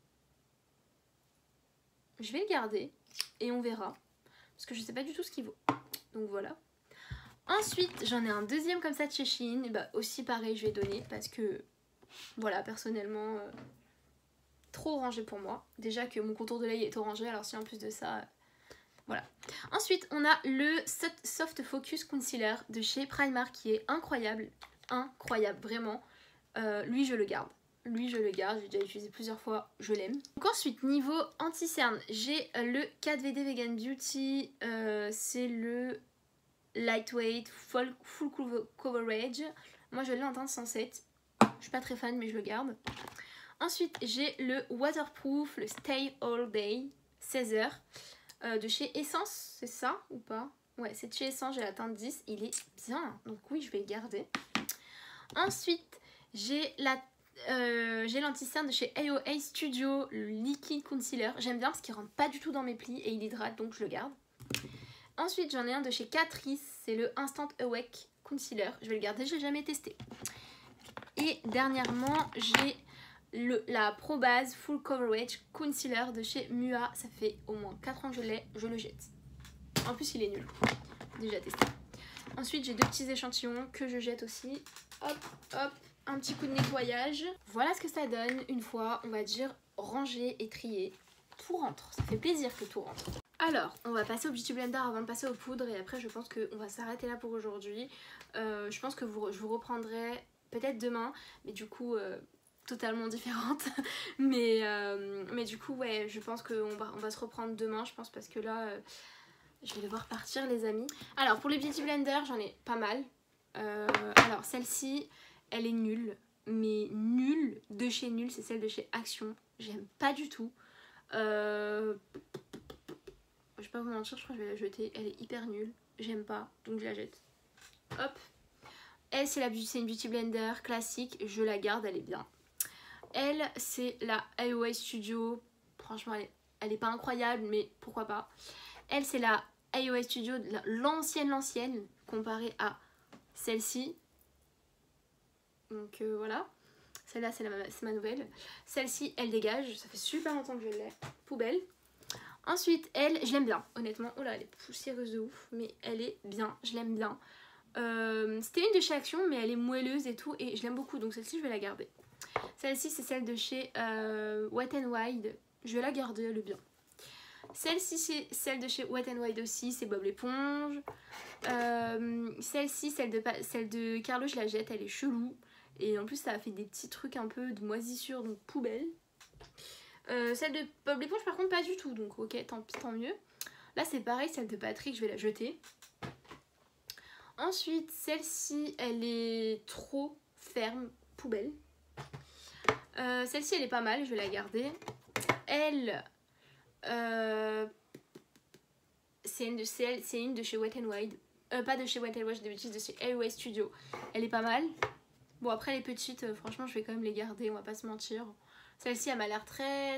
Je vais le garder et on verra, parce que je sais pas du tout ce qu'il vaut. Donc voilà. Ensuite, j'en ai un deuxième comme ça de chez Shein. Et bah aussi pareil, je vais donner parce que voilà, personnellement, trop orangé pour moi. Déjà que mon contour de l'œil est orangé, alors si en plus de ça, voilà. Ensuite, on a le Soft Focus Concealer de chez Primark qui est incroyable, incroyable, vraiment. Lui, je le garde. Lui, je le garde, j'ai déjà utilisé plusieurs fois, je l'aime. Donc ensuite, niveau anti-cerne, j'ai le 4VD Vegan Beauty, c'est le Lightweight Full Coverage. Moi, je l'ai en teinte 107. Je suis pas très fan, mais je le garde. Ensuite, j'ai le Waterproof, le Stay All Day 16h de chez Essence, c'est ça ou pas? Ouais, c'est de chez Essence, j'ai la teinte 10, il est bien, donc oui, je vais le garder. Ensuite, j'ai l'anti-cerne de chez AOA Studio, le Liquid Concealer. J'aime bien parce qu'il rentre pas du tout dans mes plis et il hydrate, donc je le garde. Ensuite, j'en ai un de chez Catrice, c'est le Instant Awake Concealer. Je vais le garder, je l'ai jamais testé. Et dernièrement, j'ai la Pro Base Full Coverage Concealer de chez Mua. Ça fait au moins 4 ans que je l'ai, je le jette. En plus, il est nul. Déjà testé. Ensuite, j'ai deux petits échantillons que je jette aussi. Hop, hop, un petit coup de nettoyage. Voilà ce que ça donne une fois, on va dire, rangé et trié. tout rentre, ça fait plaisir que tout rentre. Alors, on va passer au Beauty Blender avant de passer aux poudres et après je pense qu'on va s'arrêter là pour aujourd'hui. Je pense que je vous reprendrai peut-être demain, mais du coup totalement différente. mais du coup ouais, je pense qu'on va se reprendre demain, je pense, parce que là je vais devoir partir les amis. Alors pour les Beauty Blender, j'en ai pas mal. Alors celle-ci, elle est nulle, mais nulle de chez Nul, c'est celle de chez Action. J'aime pas du tout. Je vais pas vous mentir, je crois que je vais la jeter. Elle est hyper nulle. J'aime pas, donc je la jette. Hop. Elle, c'est une Beauty Blender classique. Je la garde, elle est bien. Elle, c'est la iOS Studio. Franchement, elle est pas incroyable, mais pourquoi pas. Elle, c'est la iOS Studio, l'ancienne, comparée à celle-ci. Donc voilà. Celle-là, c'est ma nouvelle. Celle-ci, elle dégage. Ça fait super longtemps que je l'ai. Poubelle. Ensuite, elle, je l'aime bien, honnêtement. Oh là, elle est poussiéreuse de ouf, mais elle est bien, je l'aime bien. C'était une de chez Action, mais elle est moelleuse et tout, et je l'aime beaucoup, donc celle-ci, je vais la garder. Celle-ci, c'est celle de chez Wet n Wild. Je vais la garder, elle est bien. Celle-ci, c'est celle de chez Wet n Wild aussi, c'est Bob l'éponge. Celle-ci, celle de Carlo, je la jette, elle est chelou. Et en plus, ça a fait des petits trucs un peu de moisissure, donc poubelle. Celle de Bob l'éponge par contre pas du tout, donc ok, tant pis, tant mieux. Là c'est pareil, celle de Patrick, je vais la jeter. Ensuite celle-ci, elle est trop ferme, poubelle. Celle-ci elle est pas mal, je vais la garder. Elle, c'est une de chez Wet n Wild. Pas de chez Wet n Wild, de bêtises, de chez iOS Studio. Elle est pas mal. Bon après les petites, franchement je vais quand même les garder, on va pas se mentir. Celle-ci elle m'a l'air très.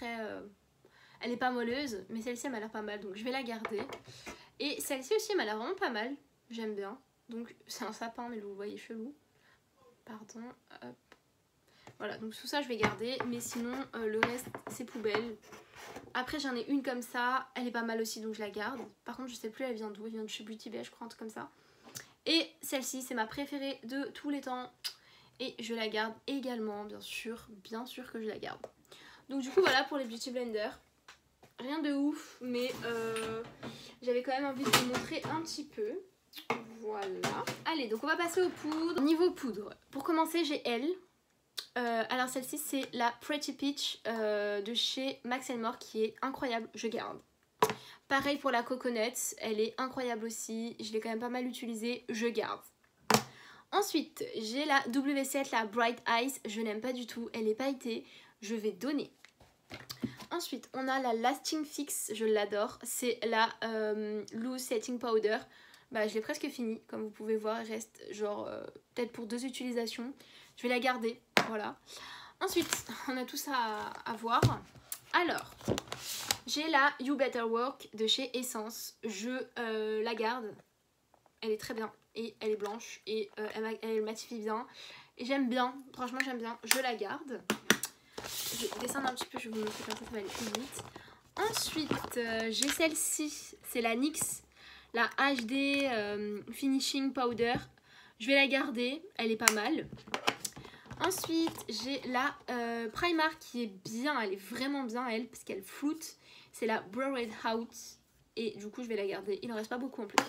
Elle est pas moelleuse, mais celle-ci elle m'a l'air pas mal, donc je vais la garder. Et celle-ci aussi elle m'a l'air vraiment pas mal, j'aime bien. Donc c'est un sapin, mais vous le voyez chelou. Pardon, hop. Voilà, donc tout ça je vais garder, mais sinon le reste c'est poubelle. Après j'en ai une comme ça, elle est pas mal aussi, donc je la garde. Par contre je sais plus elle vient d'où, elle vient de chez Beauty Bay je crois, un truc comme ça. Et celle-ci c'est ma préférée de tous les temps. Et je la garde également, bien sûr que je la garde. Donc du coup voilà pour les Beauty Blender. Rien de ouf, mais j'avais quand même envie de vous montrer un petit peu. Voilà. Allez, donc on va passer aux poudres. Niveau poudre, pour commencer j'ai elle. Alors celle-ci c'est la Pretty Peach de chez Max & More qui est incroyable, je garde. Pareil pour la Coconut, elle est incroyable aussi, je l'ai quand même pas mal utilisée, je garde. Ensuite, j'ai la W7, la Bright Eyes, je n'aime pas du tout, elle est pailletée, je vais donner. Ensuite, on a la Lasting Fix, je l'adore, c'est la Loose Setting Powder. Bah, je l'ai presque fini, comme vous pouvez voir, il reste genre peut-être pour 2 utilisations. Je vais la garder, voilà. Ensuite, on a tout ça à voir. Alors, j'ai la You Better Work de chez Essence, je la garde, elle est très bien. Et elle est blanche et elle matifie bien. Et j'aime bien, franchement j'aime bien, je la garde. Je vais descendre un petit peu, je vais vous montrer comme ça va aller plus vite. Ensuite, j'ai celle-ci, c'est la NYX, la HD Finishing Powder. Je vais la garder, elle est pas mal. Ensuite, j'ai la Primark qui est bien, elle est vraiment bien elle, parce qu'elle floute. C'est la Brow Red Out et du coup je vais la garder, il en reste pas beaucoup en plus.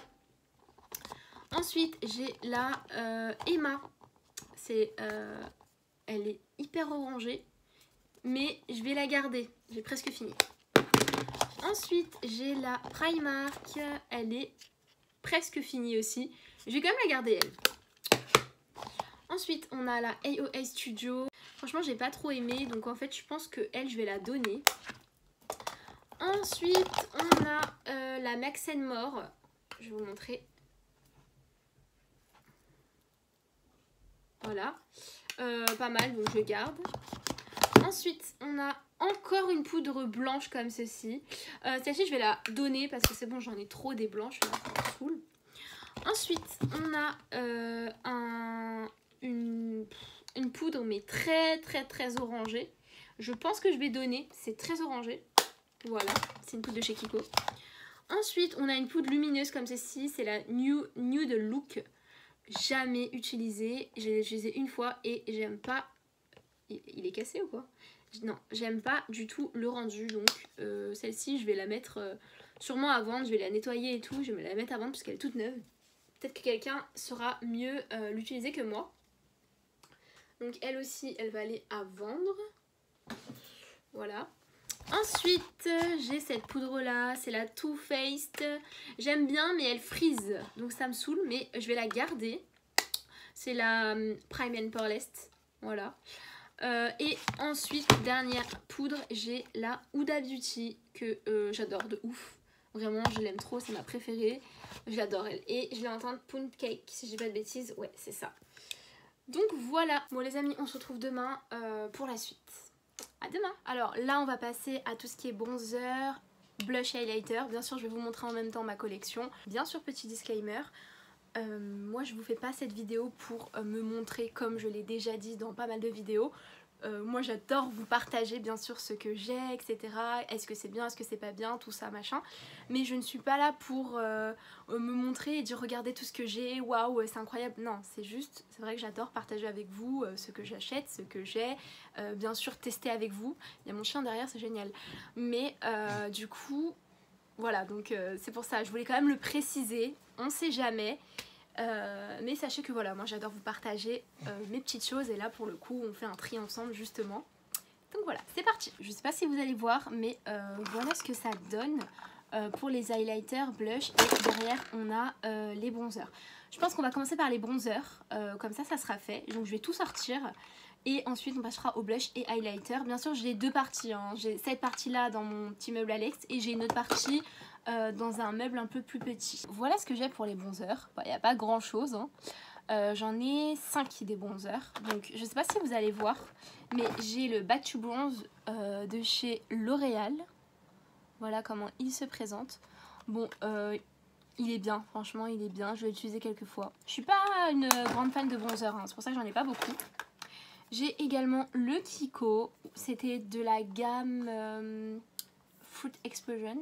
Ensuite, j'ai la Emma. Elle est hyper orangée, mais je vais la garder. J'ai presque fini. Ensuite, j'ai la Primark. Elle est presque finie aussi. Je vais quand même la garder, elle. Ensuite, on a la iOS Studio. Franchement, j'ai pas trop aimé. Donc, en fait, je pense que elle, je vais la donner. Ensuite, on a la Max & More. Je vais vous montrer. Voilà, pas mal, donc je garde. Ensuite, on a encore une poudre blanche comme ceci. Celle-ci, je vais la donner parce que c'est bon, j'en ai trop des blanches, là, ça me saoule. Ensuite, on a une poudre, mais très orangée. Je pense que je vais donner, c'est très orangé. Voilà, c'est une poudre de chez Kiko. Ensuite, on a une poudre lumineuse comme ceci, c'est la Nude Look. Jamais utilisé, j'ai utilisé une fois et j'aime pas. Il est cassé ou quoi? Non, j'aime pas du tout le rendu, donc celle-ci je vais la mettre sûrement à vendre, je vais la nettoyer et tout, je vais me la mettre à vendre parce qu'elle est toute neuve. Peut-être que quelqu'un saura mieux l'utiliser que moi. Donc elle aussi, elle va aller à vendre. Voilà. Ensuite, j'ai cette poudre là, c'est la Too Faced. J'aime bien, mais elle frise, donc ça me saoule, mais je vais la garder. C'est la Prime and Poreless, voilà. Et ensuite, dernière poudre, j'ai la Huda Beauty que j'adore de ouf. Vraiment, je l'aime trop, c'est ma préférée. Je l'adore elle. Et je l'ai en teinte Pound Cake, si je dis pas de bêtises. Ouais, c'est ça. Donc voilà. Bon les amis, on se retrouve demain pour la suite. À demain. Alors là, on va passer à tout ce qui est bronzer, blush, highlighter. Bien sûr, je vais vous montrer en même temps ma collection. Bien sûr, petit disclaimer. Moi je vous fais pas cette vidéo pour me montrer comme je l'ai déjà dit dans pas mal de vidéos. Moi j'adore vous partager bien sûr ce que j'ai, etc. Est-ce que c'est bien, est-ce que c'est pas bien, tout ça machin. Mais je ne suis pas là pour me montrer et dire regardez tout ce que j'ai, waouh c'est incroyable. Non, c'est juste, c'est vrai que j'adore partager avec vous ce que j'achète, ce que j'ai. Bien sûr tester avec vous. Il y a mon chien derrière, c'est génial. Mais du coup... Voilà, donc c'est pour ça, je voulais quand même le préciser, on sait jamais. Mais sachez que voilà, moi j'adore vous partager mes petites choses et là pour le coup on fait un tri ensemble justement. Donc voilà, c'est parti. Je sais pas si vous allez voir, mais voilà ce que ça donne pour les highlighters, blush et derrière on a les bronzers. Je pense qu'on va commencer par les bronzers, comme ça sera fait. Donc je vais tout sortir. Et ensuite on passera au blush et highlighter. Bien sûr j'ai deux parties, hein. J'ai cette partie là dans mon petit meuble Alex et j'ai une autre partie dans un meuble un peu plus petit. Voilà ce que j'ai pour les bronzers. Il n'y a pas grand chose, hein. J'en ai 5 des bronzers. Donc je sais pas si vous allez voir, mais j'ai le Back to Bronze de chez L'Oréal. Voilà comment il se présente. Bon, il est bien, franchement il est bien, je l'ai utilisé quelques fois. Je suis pas une grande fan de bronzer, hein. C'est pour ça que j'en ai pas beaucoup. J'ai également le Kiko, c'était de la gamme Fruit Explosion.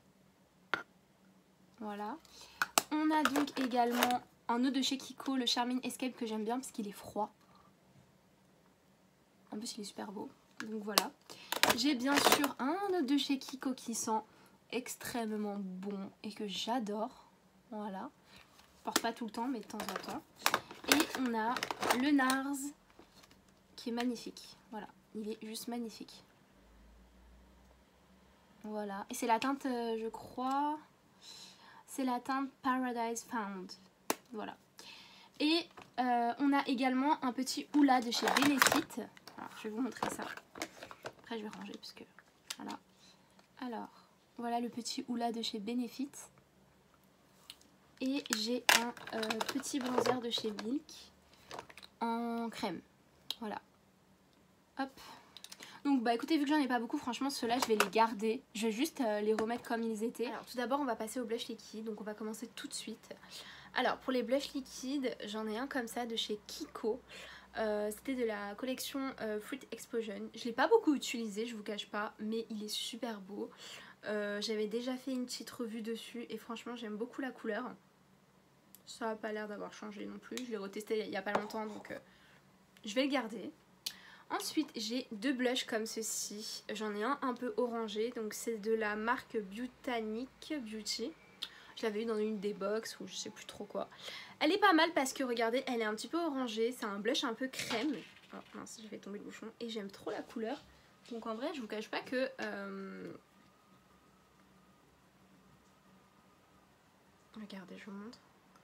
Voilà. On a donc également un autre de chez Kiko, le Charming Escape que j'aime bien parce qu'il est froid. En plus il est super beau, donc voilà. J'ai bien sûr un autre de chez Kiko qui sent extrêmement bon et que j'adore. Voilà. Je porte pas tout le temps mais de temps en temps. Et on a le NARS qui est magnifique. Voilà, il est juste magnifique. Voilà, et c'est la teinte, je crois, c'est la teinte Paradise Found. Voilà. Et on a également un petit Hoola de chez Benefit. Alors, je vais vous montrer ça. Après, je vais ranger parce que voilà. Alors, voilà le petit Hoola de chez Benefit. Et j'ai un petit bronzer de chez Milk en crème. Voilà. Hop. Donc bah écoutez, vu que j'en ai pas beaucoup, franchement ceux-là je vais les garder. Je vais juste les remettre comme ils étaient. Alors tout d'abord on va passer au blush liquide, donc on va commencer tout de suite. Alors pour les blushs liquides, j'en ai un comme ça de chez Kiko. C'était de la collection Fruit Explosion. Je l'ai pas beaucoup utilisé, je vous cache pas, mais il est super beau. J'avais déjà fait une petite revue dessus et franchement j'aime beaucoup la couleur. Ça n'a pas l'air d'avoir changé non plus, je l'ai retesté il y a pas longtemps donc je vais le garder. Ensuite j'ai deux blushs comme ceci, j'en ai un peu orangé, donc c'est de la marque Botanic Beauty. Je l'avais eu dans une des box ou je sais plus trop quoi. Elle est pas mal parce que regardez, elle est un petit peu orangée, c'est un blush un peu crème. Oh mince, j'ai fait tomber le bouchon et j'aime trop la couleur. Donc en vrai je vous cache pas que... Regardez, je vous montre.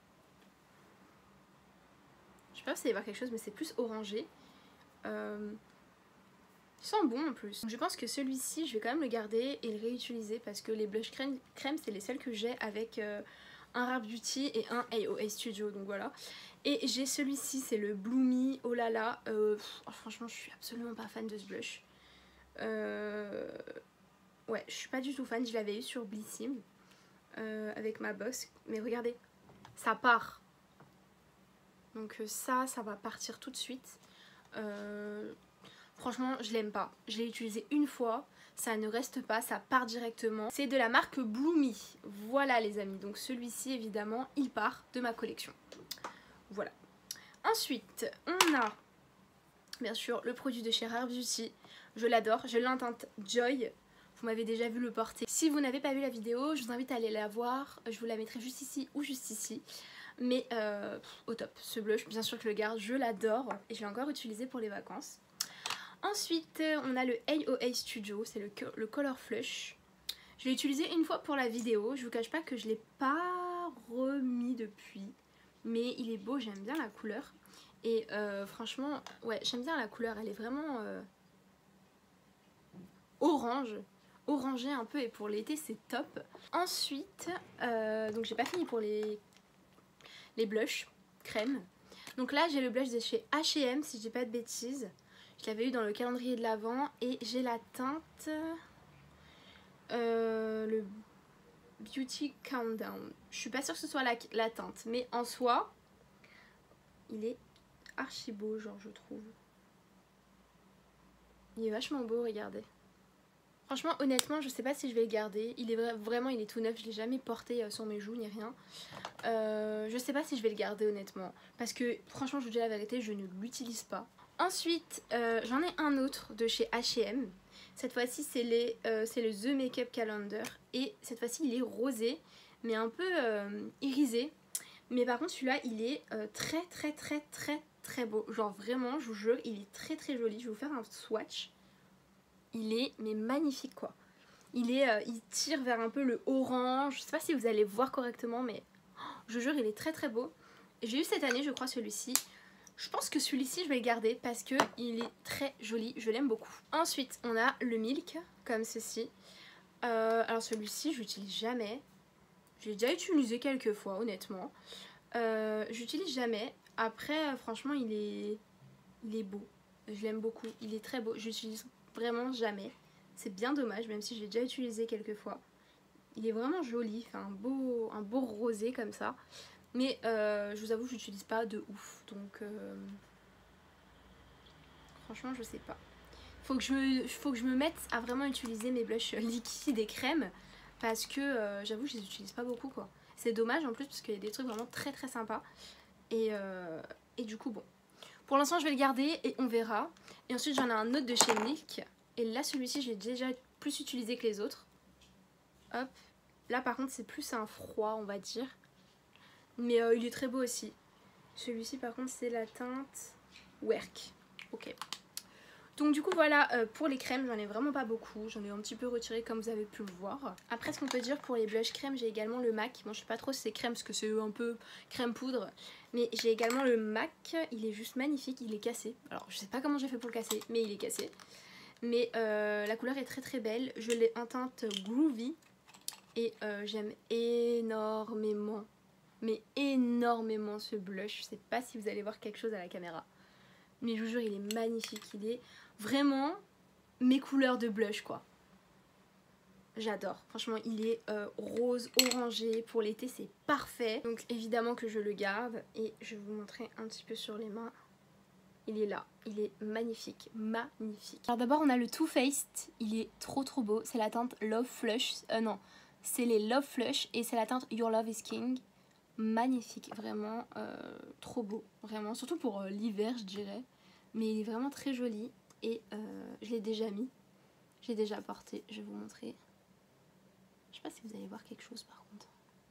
Je sais pas si vous allez voir quelque chose mais c'est plus orangé. Il sent bon en plus. Donc je pense que celui-ci je vais quand même le garder et le réutiliser parce que les blush crème c'est les seuls que j'ai avec un Rare Beauty et un AOA Studio, donc voilà. Et j'ai celui-ci, c'est le Bloomy, oh là là, franchement je suis absolument pas fan de ce blush. Ouais, je suis pas du tout fan, je l'avais eu sur Blissim avec ma boss, mais regardez, ça part. Donc ça va partir tout de suite. Franchement je l'aime pas, je l'ai utilisé une fois, ça ne reste pas, ça part directement. C'est de la marque Bloomy, voilà les amis, donc celui-ci évidemment il part de ma collection. Voilà. Ensuite on a bien sûr le produit de chez Rare Beauty, Je l'adore, je l'ai en teinte Joy. Vous m'avez déjà vu le porter. Si vous n'avez pas vu la vidéo, je vous invite à aller la voir. Je vous la mettrai juste ici ou juste ici. Mais au top, ce blush, bien sûr que je le garde, je l'adore. Et je l'ai encore utilisé pour les vacances. Ensuite, on a le AOA Studio, c'est le Color Flush. Je l'ai utilisé une fois pour la vidéo. Je vous cache pas que je l'ai pas remis depuis. Mais il est beau, j'aime bien la couleur. Et franchement, ouais, j'aime bien la couleur. Elle est vraiment orange. Orangé un peu, et pour l'été c'est top. Ensuite, donc j'ai pas fini pour les blushs crème. Donc là j'ai le blush de chez H&M si je dis pas de bêtises. Je l'avais eu dans le calendrier de l'Avent et j'ai la teinte le Beauty Countdown. Je suis pas sûre que ce soit la teinte, mais en soi il est archi beau, genre, je trouve. Il est vachement beau, regardez. Franchement, honnêtement, je sais pas si je vais le garder. Il est vraiment, il est tout neuf. Je l'ai jamais porté sur mes joues ni rien. Je sais pas si je vais le garder, honnêtement. Parce que, franchement, je vous dis la vérité, je ne l'utilise pas. Ensuite, j'en ai un autre de chez H&M. Cette fois-ci, c'est le The Makeup Calendar. Et cette fois-ci, il est rosé, mais un peu irisé. Mais par contre, celui-là, il est très beau. Genre, vraiment, je vous jure, il est très joli. Je vais vous faire un swatch. Il est mais magnifique quoi. Il tire vers un peu le orange. Je sais pas si vous allez voir correctement, mais je jure il est très beau. J'ai eu cette année je crois celui-ci. Je pense que celui-ci je vais le garder parce que il est très joli. Je l'aime beaucoup. Ensuite on a le Milk comme ceci. Alors celui-ci je l'utilise jamais. Je l'ai déjà utilisé quelques fois honnêtement. J'utilise jamais. Après franchement il est beau. Je l'aime beaucoup. Il est très beau. J'utilise vraiment jamais. C'est bien dommage, même si j'ai déjà utilisé quelques fois. Il est vraiment joli, enfin un beau rosé comme ça. Mais je vous avoue, je l'utilise pas de ouf. Donc franchement, je sais pas. Faut que je me mette à vraiment utiliser mes blushs liquides et crèmes. Parce que j'avoue, je les utilise pas beaucoup quoi. C'est dommage en plus parce qu'il y a des trucs vraiment très sympas. Et du coup, bon. Pour l'instant, je vais le garder et on verra. Et ensuite, j'en ai un autre de chez Milk. Et là, celui-ci, j'ai déjà plus utilisé que les autres. Hop. Là, par contre, c'est plus un froid, on va dire. Mais il est très beau aussi. Celui-ci, par contre, c'est la teinte Work. Ok. Donc, du coup, voilà, pour les crèmes, j'en ai vraiment pas beaucoup. J'en ai un petit peu retiré, comme vous avez pu le voir. Après, ce qu'on peut dire pour les blush crème, j'ai également le MAC. Bon, je sais pas trop si c'est crème, parce que c'est un peu crème poudre. Mais j'ai également le MAC. Il est juste magnifique, il est cassé. Alors, je sais pas comment j'ai fait pour le casser, mais il est cassé. Mais la couleur est très belle. Je l'ai en teinte Groovy. Et j'aime énormément, mais énormément ce blush. Je sais pas si vous allez voir quelque chose à la caméra. Mais je vous jure, il est magnifique. Il est vraiment mes couleurs de blush, quoi. J'adore. Franchement, il est rose, orangé. Pour l'été, c'est parfait. Donc évidemment que je le garde. Et je vais vous montrer un petit peu sur les mains. Il est là, il est magnifique, magnifique. Alors d'abord on a le Too Faced, il est trop beau, c'est la teinte Love Flush, non, c'est les Love Flush et c'est la teinte Your Love is King. Magnifique, vraiment trop beau, vraiment, surtout pour l'hiver je dirais. Mais il est vraiment très joli et je l'ai déjà mis, j'ai déjà porté, je vais vous montrer. Je sais pas si vous allez voir quelque chose par contre.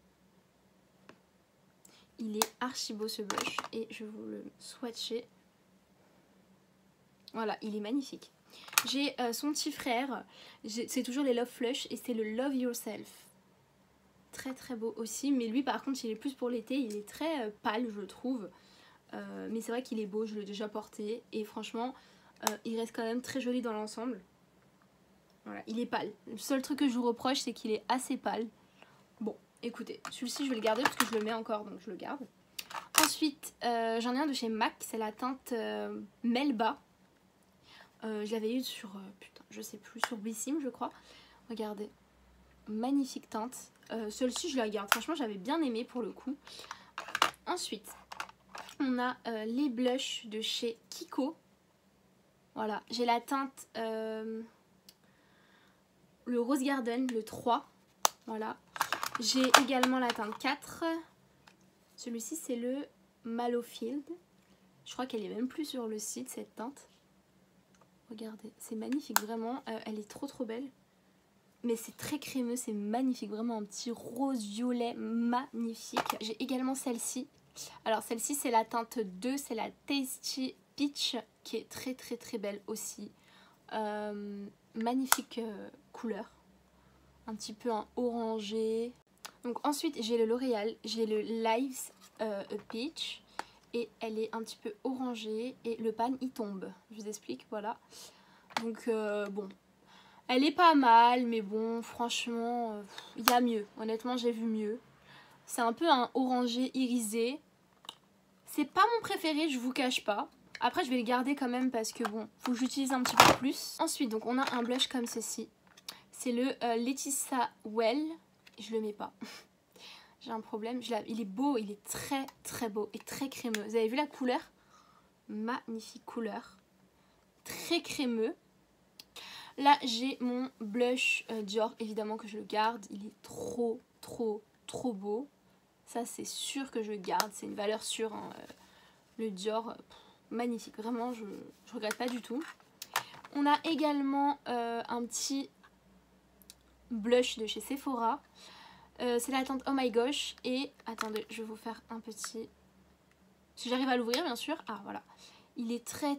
Il est archi beau ce blush et je vais vous le swatcher. Voilà, il est magnifique. J'ai son petit frère, c'est toujours les Love Flush et c'est le Love Yourself. Très beau aussi, mais lui par contre il est plus pour l'été, il est très pâle je trouve. Mais c'est vrai qu'il est beau, je l'ai déjà porté et franchement il reste quand même très joli dans l'ensemble. Voilà, il est pâle. Le seul truc que je vous reproche c'est qu'il est assez pâle. Bon, écoutez, celui-ci je vais le garder parce que je le mets encore donc je le garde. Ensuite, j'en ai un de chez MAC, c'est la teinte Melba. Je l'avais eu sur, putain, je sais plus, sur Blissim je crois. Regardez, magnifique teinte. Celle-ci je la garde, franchement j'avais bien aimé pour le coup. Ensuite, on a les blushs de chez Kiko. Voilà, j'ai la teinte le Rose Garden, le 3. Voilà, j'ai également la teinte 4. Celui-ci c'est le Mallowfield. Je crois qu'elle est même plus sur le site cette teinte. Regardez, c'est magnifique vraiment, elle est trop belle. Mais c'est très crémeux, c'est magnifique, vraiment un petit rose violet magnifique. J'ai également celle-ci. Alors celle-ci c'est la teinte 2, c'est la Tasty Peach qui est très belle aussi. Magnifique couleur, un petit peu un orangé. Donc ensuite j'ai le L'Oréal, j'ai le Lives a Peach et elle est un petit peu orangée et le pan il tombe. Je vous explique, voilà. Donc bon, elle est pas mal, mais bon, franchement, il y a mieux. Honnêtement, j'ai vu mieux. C'est un peu un orangé irisé. C'est pas mon préféré, je vous cache pas. Après, je vais le garder quand même parce que bon, faut que j'utilise un petit peu plus. Ensuite, donc on a un blush comme ceci. C'est le Laetitia Well. Je le mets pas. J'ai un problème. Il est beau, il est très beau et très crémeux. Vous avez vu la couleur? Magnifique couleur. Très crémeux. Là, j'ai mon blush Dior, évidemment que je le garde. Il est trop beau. Ça, c'est sûr que je le garde. C'est une valeur sûre, hein. Le Dior, magnifique. Vraiment, je regrette pas du tout. On a également un petit blush de chez Sephora. C'est la teinte Oh My Gosh. Et attendez, je vais vous faire un petit... Si j'arrive à l'ouvrir, bien sûr. Ah, voilà. Il est très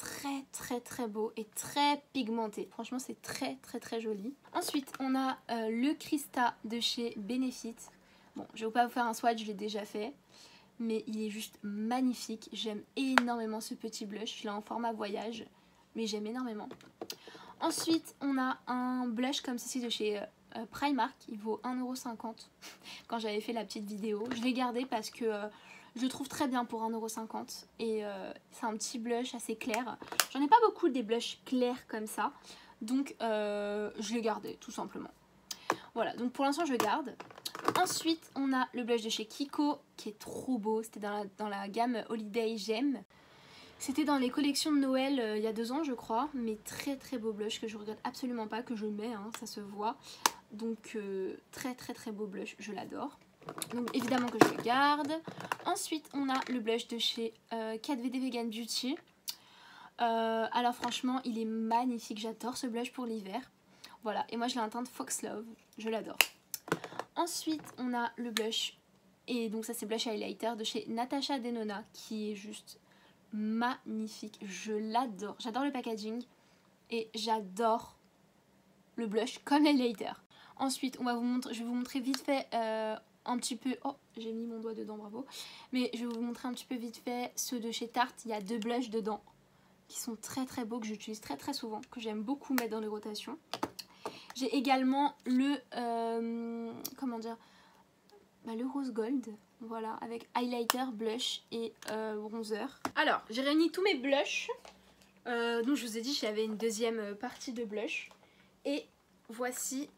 beau et très pigmenté. Franchement, c'est très joli. Ensuite, on a le Krista de chez Benefit. Bon, je vais pas vous faire un swatch, je l'ai déjà fait. Mais il est juste magnifique. J'aime énormément ce petit blush. Je l'ai en format voyage. Mais j'aime énormément. Ensuite, on a un blush comme ceci de chez Primark. Il vaut 1,50 € quand j'avais fait la petite vidéo. Je l'ai gardé parce que... je le trouve très bien pour 1,50 € et c'est un petit blush assez clair. J'en ai pas beaucoup des blushs clairs comme ça, donc je l'ai gardé tout simplement. Voilà, donc pour l'instant je le garde. Ensuite on a le blush de chez Kiko qui est trop beau, c'était dans la gamme Holiday Gem. C'était dans les collections de Noël il y a 2 ans je crois, mais très beau blush que je regrette absolument pas, que je mets, hein, ça se voit. Donc très beau blush, je l'adore. Donc évidemment que je le garde. Ensuite on a le blush de chez 4VD Vegan Beauty. Alors franchement il est magnifique, j'adore ce blush pour l'hiver. Voilà, et moi je l'ai en teinte Fox Love, je l'adore. Ensuite on a le blush, et donc ça c'est blush highlighter de chez Natasha Denona qui est juste magnifique, je l'adore. J'adore le packaging et j'adore le blush comme l'highlighter. Ensuite je vais vous montrer vite fait un petit peu, oh j'ai mis mon doigt dedans, bravo, mais je vais vous montrer un petit peu vite fait ceux de chez Tarte. Il y a 2 blushs dedans qui sont très beaux, que j'utilise très souvent, que j'aime beaucoup mettre dans les rotations. J'ai également le comment dire, le rose gold, voilà, avec highlighter, blush et bronzer. Alors j'ai réuni tous mes blushs, donc je vous ai dit qu'il y avait une deuxième partie de blush, et voici.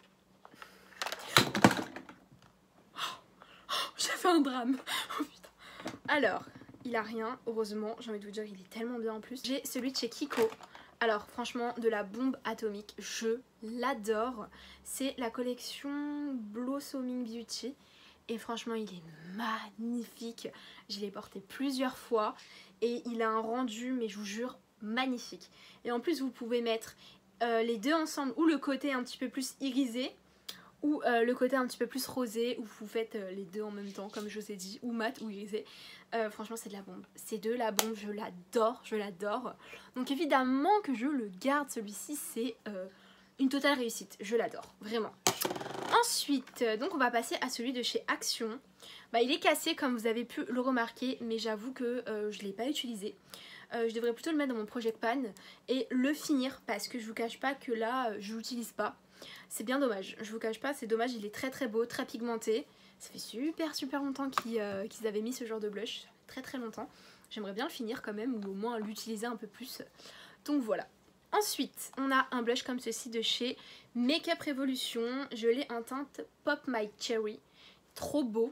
J'ai fait un drame. Oh putain. Alors, il a rien, heureusement. J'ai envie de vous dire, il est tellement bien en plus. J'ai celui de chez Kiko. Alors, franchement, de la bombe atomique. Je l'adore. C'est la collection Blossoming Beauty. Et franchement, il est magnifique. Je l'ai porté plusieurs fois. Et il a un rendu, mais je vous jure, magnifique. Et en plus, vous pouvez mettre les deux ensemble, ou le côté un petit peu plus irisé, ou le côté un petit peu plus rosé, où vous faites les deux en même temps, comme je vous ai dit, ou mat ou irisé. Franchement c'est de la bombe, c'est de la bombe, je l'adore. Donc évidemment que je le garde, celui-ci c'est une totale réussite, je l'adore, vraiment. Ensuite, donc on va passer à celui de chez Action. Il est cassé comme vous avez pu le remarquer, mais j'avoue que je ne l'ai pas utilisé. Je devrais plutôt le mettre dans mon Project Pan et le finir, parce que je vous cache pas que là je l'utilise pas. C'est bien dommage, je vous cache pas, c'est dommage, il est très beau, très pigmenté. Ça fait super longtemps qu'ils avaient mis ce genre de blush, très longtemps. J'aimerais bien le finir quand même, ou au moins l'utiliser un peu plus. Donc voilà. Ensuite, on a un blush comme ceci de chez Makeup Revolution. Je l'ai en teinte Pop My Cherry. Trop beau.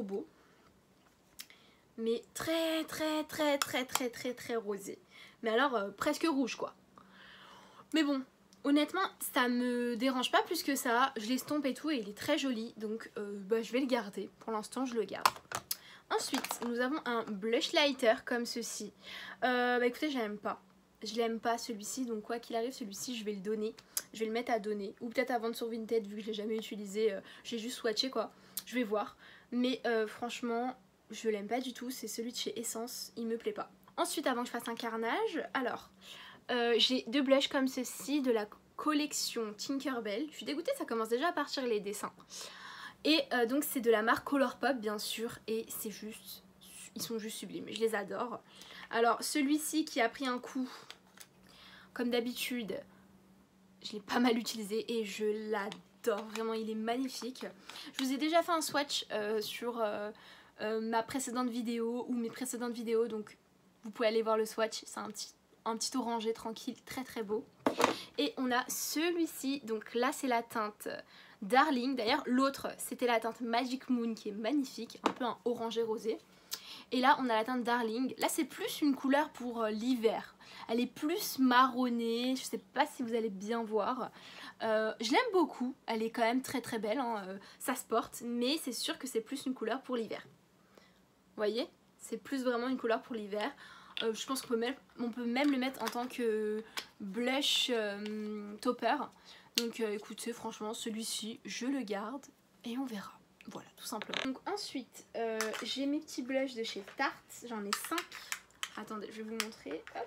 Mais très rosé. Mais alors presque rouge quoi. Mais bon, honnêtement, ça me dérange pas plus que ça. Je l'estompe et tout et il est très joli. Donc je vais le garder. Pour l'instant, je le garde. Ensuite, nous avons un blush lighter comme ceci. Écoutez, j'aime pas. je l'aime pas celui-ci, donc quoi qu'il arrive, celui-ci je vais le donner. Je vais le mettre à donner, ou peut-être à vendre sur Vinted vu que je l'ai jamais utilisé, j'ai juste swatché quoi. Je vais voir, mais franchement je l'aime pas du tout, c'est celui de chez Essence, il me plaît pas. Ensuite, avant que je fasse un carnage, alors j'ai 2 blushs comme ceci de la collection Tinkerbell. Je suis dégoûtée, ça commence déjà à partir les dessins. Et donc c'est de la marque Colourpop bien sûr, et c'est juste, ils sont juste sublimes, je les adore. Alors celui-ci qui a pris un coup, comme d'habitude, je l'ai pas mal utilisé et je l'adore, vraiment il est magnifique. Je vous ai déjà fait un swatch sur ma précédente vidéo ou mes précédentes vidéos, donc vous pouvez aller voir le swatch, c'est un petit orangé tranquille, très très beau. Et on a celui-ci, donc là c'est la teinte Darling, d'ailleurs l'autre c'était la teinte Magic Moon qui est magnifique, un peu un orangé rosé. Et là on a la teinte Darling, là c'est plus une couleur pour l'hiver, elle est plus marronnée, je sais pas si vous allez bien voir. Je l'aime beaucoup, elle est quand même très très belle, hein, ça se porte, mais c'est sûr que c'est plus une couleur pour l'hiver. Vous voyez, c'est plus vraiment une couleur pour l'hiver. Je pense qu'on peut même le mettre en tant que blush topper. Donc écoutez, franchement celui-ci je le garde et on verra. Voilà, tout simplement. Donc ensuite j'ai mes petits blushs de chez Tarte, j'en ai 5. Attendez, je vais vous montrer. Hop.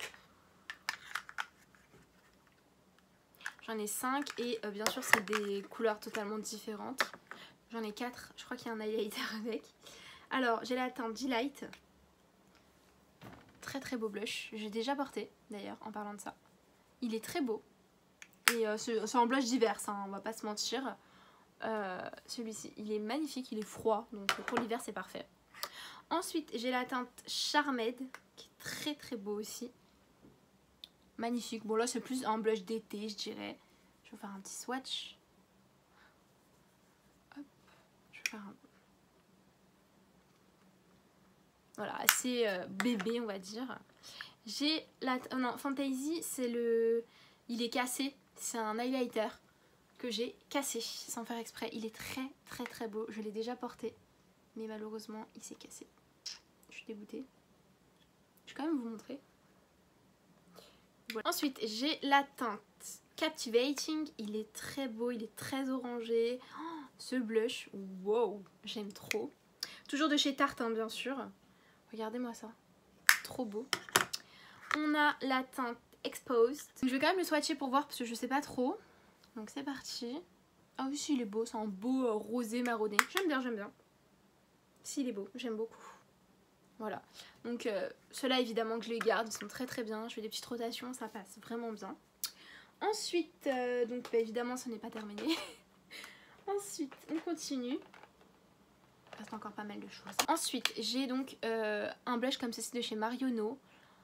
J'en ai 5 et bien sûr c'est des couleurs totalement différentes. J'en ai 4, je crois qu'il y a un highlighter avec. Alors j'ai la teinte Delight. Très très beau blush, j'ai déjà porté d'ailleurs en parlant de ça. Il est très beau. Et c'est un blush d'hiver, ça, on va pas se mentir. Celui-ci, il est magnifique, il est froid, donc pour l'hiver c'est parfait. Ensuite, j'ai la teinte Charmed, qui est très très beau aussi. Magnifique, bon là c'est plus un blush d'été je dirais. Je vais faire un petit swatch. Hop, je vais faire un... Voilà, assez bébé on va dire. J'ai la... Oh non, Fantasy, c'est le... Il est cassé, c'est un highlighter que j'ai cassé sans faire exprès. Il est très très très beau, je l'ai déjà porté, mais malheureusement il s'est cassé. Je suis dégoûtée. Je vais quand même vous montrer. Voilà. Ensuite j'ai la teinte Captivating, il est très beau, il est très orangé. Oh, ce blush, wow, j'aime trop. Toujours de chez Tarte hein, bien sûr. Regardez-moi ça, trop beau. On a la teinte Exposed. Je vais quand même le swatcher pour voir parce que je sais pas trop. Donc c'est parti. Ah oui, si il est beau, c'est un beau rosé marronné. J'aime bien, j'aime bien. Si il est beau, j'aime beaucoup. Voilà. Donc ceux-là évidemment que je les garde, ils sont très très bien. Je fais des petites rotations, ça passe vraiment bien. Ensuite, donc bah, évidemment ce n'est pas terminé. Ensuite, on continue. Il reste encore pas mal de choses. Ensuite, j'ai donc un blush comme ceci de chez Marionneau.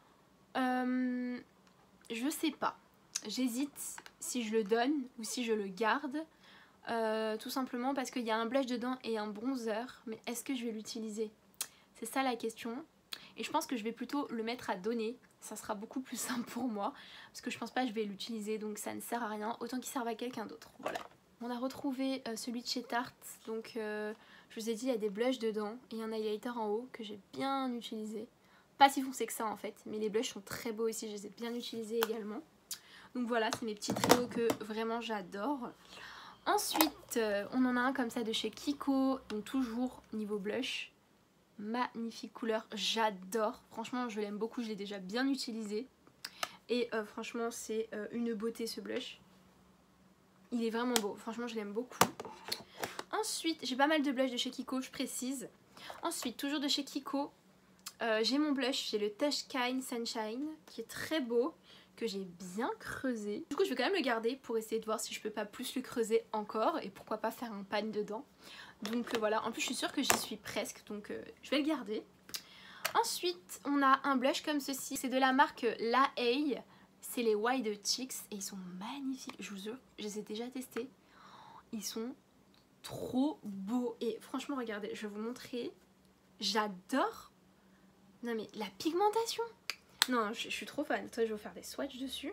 Je sais pas. J'hésite si je le donne ou si je le garde. Tout simplement parce qu'il y a un blush dedans et un bronzer. Mais est-ce que je vais l'utiliser? C'est ça la question. Et je pense que je vais plutôt le mettre à donner. Ça sera beaucoup plus simple pour moi. Parce que je pense pas que je vais l'utiliser. Donc ça ne sert à rien. Autant qu'il serve à quelqu'un d'autre. Voilà. On a retrouvé celui de chez Tarte. Donc je vous ai dit il y a des blushs dedans. Et un highlighter en haut que j'ai bien utilisé. Pas si foncé que ça en fait. Mais les blushs sont très beaux aussi. Je les ai bien utilisés également. Donc voilà, c'est mes petits trios que vraiment j'adore. Ensuite, on en a un comme ça de chez Kiko. Donc toujours niveau blush. Magnifique couleur, j'adore. Franchement, je l'aime beaucoup, je l'ai déjà bien utilisé. Et franchement, c'est une beauté ce blush. Il est vraiment beau, franchement, je l'aime beaucoup. Ensuite, j'ai pas mal de blushs de chez Kiko, je précise. Ensuite, toujours de chez Kiko, j'ai mon blush, j'ai le Touchkind Sunshine, qui est très beau, que j'ai bien creusé. Du coup, je vais quand même le garder pour essayer de voir si je peux pas plus le creuser encore. Et pourquoi pas faire un pan dedans. Donc voilà, en plus je suis sûre que j'y suis presque, donc je vais le garder. Ensuite, on a un blush comme ceci. C'est de la marque La Haye. C'est les Wide Cheeks et ils sont magnifiques. Je vous jure, je les ai déjà testés. Ils sont trop beaux. Et franchement, regardez, je vais vous montrer. J'adore. Non mais la pigmentation. Non, je suis trop fan. Toi, je vais vous faire des swatchs dessus.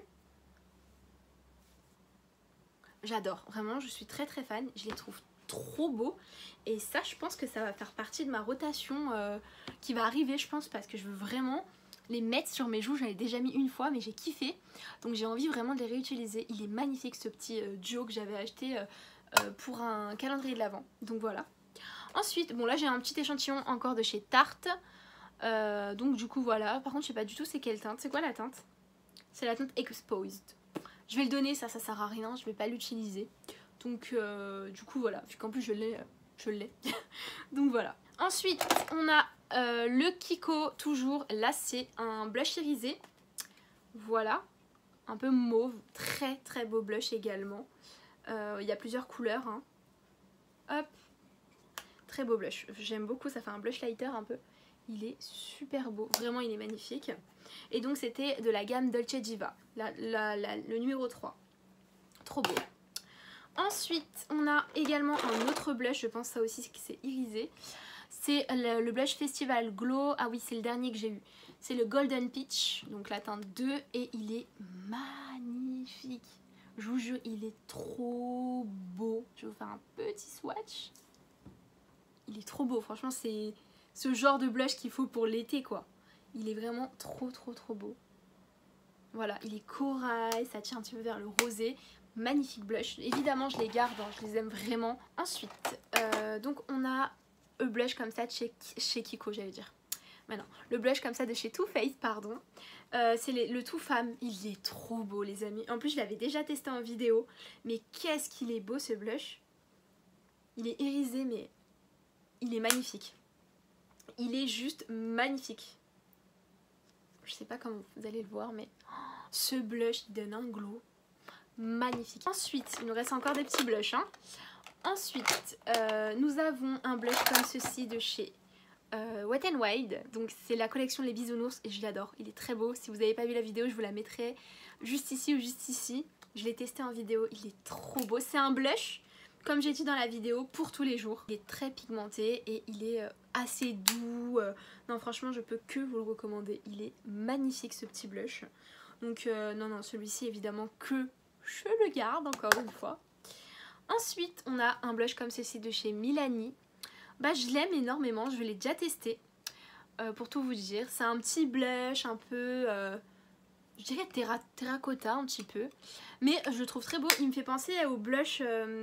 J'adore. Vraiment, je suis très très fan. Je les trouve trop beau et ça je pense que ça va faire partie de ma rotation qui va arriver je pense parce que je veux vraiment les mettre sur mes joues. J'en ai déjà mis une fois mais j'ai kiffé. Donc j'ai envie vraiment de les réutiliser. Il est magnifique ce petit duo que j'avais acheté pour un calendrier de l'Avent. Donc voilà. Ensuite, bon là j'ai un petit échantillon encore de chez Tarte. Donc du coup voilà. Par contre je sais pas du tout c'est quelle teinte. C'est quoi la teinte? C'est la teinte Exposed. Je vais le donner, ça sert à rien. Je vais pas l'utiliser. Donc du coup voilà. Vu qu'en plus je l'ai. Donc voilà. Ensuite on a le Kiko toujours. Là c'est un blush irisé. Voilà. Un peu mauve. Très très beau blush également. Il y a plusieurs couleurs. Hein. Hop. Très beau blush. J'aime beaucoup. Ça fait un blush lighter un peu. Il est super beau. Vraiment il est magnifique. Et donc c'était de la gamme Dolce Diva. Le numéro 3. Trop beau. Ensuite, on a également un autre blush, je pense ça aussi c'est irisé. C'est le blush Festival Glow. Ah oui, c'est le dernier que j'ai eu. C'est le Golden Peach, donc la teinte 2. Et il est magnifique. Je vous jure, il est trop beau. Je vais vous faire un petit swatch. Il est trop beau, franchement, c'est ce genre de blush qu'il faut pour l'été, quoi. Il est vraiment trop beau. Voilà, il est corail, ça tire un petit peu vers le rosé. Magnifique blush. Évidemment, je les garde, hein, je les aime vraiment. Ensuite, donc on a le blush comme ça de chez Kiko, j'allais dire. Mais non, le blush comme ça de chez Too Faced, pardon. C'est le Too Femme. Il est trop beau, les amis. En plus, je l'avais déjà testé en vidéo. Mais qu'est-ce qu'il est beau, ce blush. Il est irisé, mais il est magnifique. Il est juste magnifique. Je sais pas comment vous allez le voir, mais ce blush, il donne un glow magnifique. Ensuite, il nous reste encore des petits blushs. Hein. Ensuite, nous avons un blush comme ceci de chez Wet n Wild. Donc c'est la collection Les Bisounours et je l'adore. Il est très beau. Si vous n'avez pas vu la vidéo, je vous la mettrai juste ici ou juste ici. Je l'ai testé en vidéo. Il est trop beau. C'est un blush, comme j'ai dit dans la vidéo, pour tous les jours. Il est très pigmenté et il est assez doux. Non, franchement, je peux que vous le recommander. Il est magnifique ce petit blush. Donc non, celui-ci évidemment que je le garde encore une fois. Ensuite, on a un blush comme ceci de chez Milani. Bah, je l'aime énormément, je l'ai déjà testé. Pour tout vous dire, c'est un petit blush un peu, je dirais terracotta un petit peu. Mais je le trouve très beau, il me fait penser au blush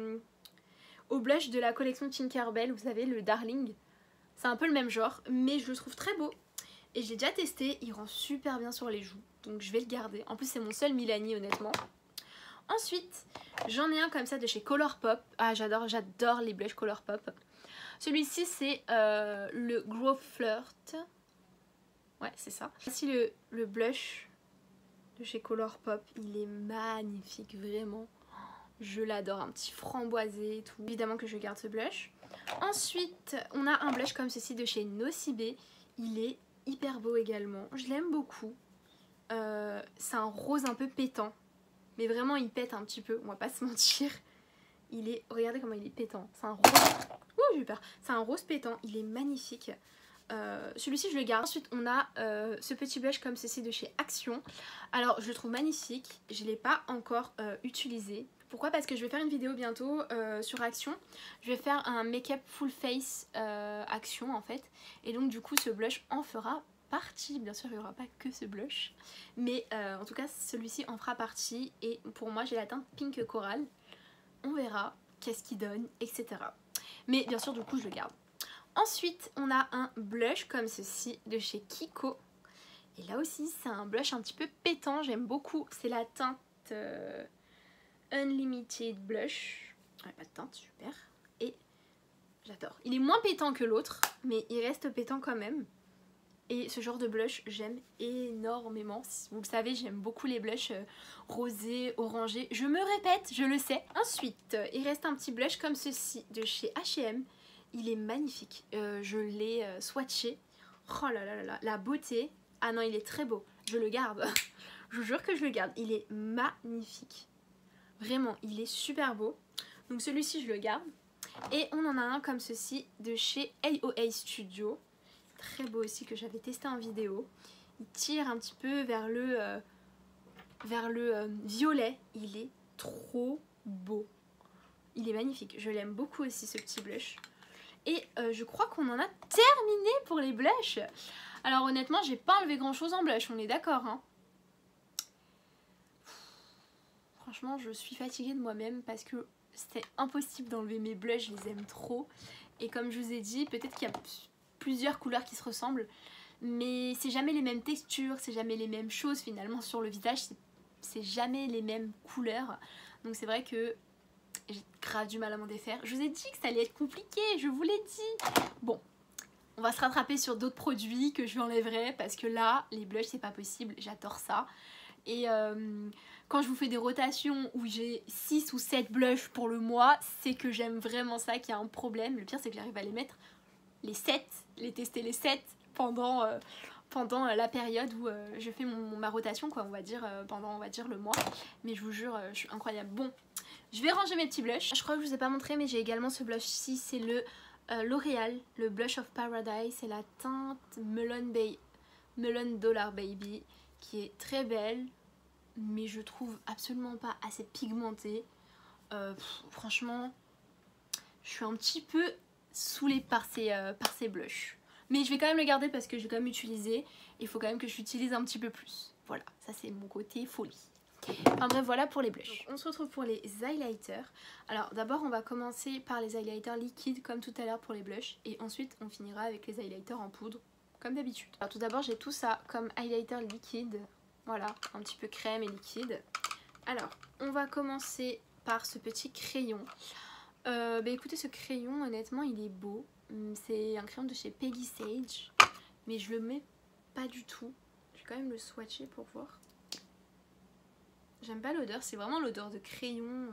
de la collection Tinkerbell, vous savez, le Darling. C'est un peu le même genre, mais je le trouve très beau. Et je l'ai déjà testé, il rend super bien sur les joues. Donc je vais le garder. En plus, c'est mon seul Milani, honnêtement. Ensuite, j'en ai un comme ça de chez Colourpop. Ah, j'adore les blushs Colourpop. Celui-ci, c'est le Grow Flirt. Ouais, c'est ça. Voici le blush de chez Colourpop. Il est magnifique, vraiment. Je l'adore, un petit framboisé et tout. Évidemment que je garde ce blush. Ensuite, on a un blush comme ceci de chez Nocibé. Il est hyper beau également. Je l'aime beaucoup. C'est un rose un peu pétant. Mais vraiment il pète un petit peu, on va pas se mentir. Il est, regardez comment il est pétant. C'est un rose. Ouh, j'ai eu peur. C'est un rose pétant, il est magnifique. Celui-ci je le garde. Ensuite on a ce petit blush comme ceci de chez Action. Alors je le trouve magnifique. Je ne l'ai pas encore utilisé. Pourquoi? Parce que je vais faire une vidéo bientôt sur Action. Je vais faire un make-up full face Action en fait. Et donc du coup ce blush en fera partie. Bien sûr il n'y aura pas que ce blush. Mais en tout cas celui-ci en fera partie. Et pour moi j'ai la teinte Pink Coral. On verra qu'est-ce qu'il donne, etc. Mais bien sûr du coup je le garde. Ensuite on a un blush comme ceci de chez Kiko. Et là aussi c'est un blush un petit peu pétant, j'aime beaucoup. C'est la teinte Unlimited Blush. Ouais, pas de teinte, super. Et j'adore. Il est moins pétant que l'autre, mais il reste pétant quand même. Et ce genre de blush j'aime énormément. Vous le savez, j'aime beaucoup les blushs rosés, orangés. Je me répète, je le sais. Ensuite il reste un petit blush comme ceci de chez H&M. Il est magnifique, je l'ai swatché. Oh là là là là, la beauté. Ah non, il est très beau, je le garde. Je vous jure que je le garde, il est magnifique. Vraiment, il est super beau. Donc celui-ci je le garde. Et on en a un comme ceci de chez AOA Studio. Très beau aussi, que j'avais testé en vidéo. Il tire un petit peu vers le violet. Il est trop beau. Il est magnifique, je l'aime beaucoup aussi ce petit blush. Et je crois qu'on en a terminé pour les blushs. Alors honnêtement, j'ai pas enlevé grand chose en blush, on est d'accord hein. Franchement, je suis fatiguée de moi-même parce que c'est impossible d'enlever mes blushs, je les aime trop. Et comme je vous ai dit, peut-être qu'il y a plusieurs couleurs qui se ressemblent, mais c'est jamais les mêmes textures, c'est jamais les mêmes choses finalement sur le visage, c'est jamais les mêmes couleurs. Donc c'est vrai que j'ai grave du mal à m'en défaire. Je vous ai dit que ça allait être compliqué, je vous l'ai dit. Bon, on va se rattraper sur d'autres produits que je lui enlèverai parce que là, les blushs c'est pas possible, j'adore ça. Et quand je vous fais des rotations où j'ai 6 ou 7 blushs pour le mois, c'est que j'aime vraiment ça, qu'il y a un problème. Le pire c'est que j'arrive à les mettre les 7, les tester les 7 pendant la période où je fais ma rotation quoi, on va dire pendant le mois. Mais je vous jure, je suis incroyable. Bon, je vais ranger mes petits blushs. Je crois que je vous ai pas montré mais j'ai également ce blush-ci, c'est le L'Oréal, le Blush of Paradise, c'est la teinte Melon Dollar Baby qui est très belle mais je trouve absolument pas assez pigmentée. Franchement, je suis un petit peu saoulée par ces blushs. Mais je vais quand même le garder parce que je vais quand même utiliser. Il faut quand même que je l'utilise un petit peu plus. Voilà, ça c'est mon côté folie. Enfin bref, voilà pour les blushs. Donc, on se retrouve pour les highlighters. Alors d'abord on va commencer par les highlighters liquides comme tout à l'heure pour les blushs. Et ensuite on finira avec les highlighters en poudre comme d'habitude. Alors tout d'abord j'ai tout ça comme highlighter liquide. Voilà, un petit peu crème et liquide. Alors on va commencer par ce petit crayon. Bah écoutez, ce crayon honnêtement il est beau. C'est un crayon de chez Peggy Sage. Mais je le mets pas du tout. Je vais quand même le swatcher pour voir. J'aime pas l'odeur, c'est vraiment l'odeur de crayon.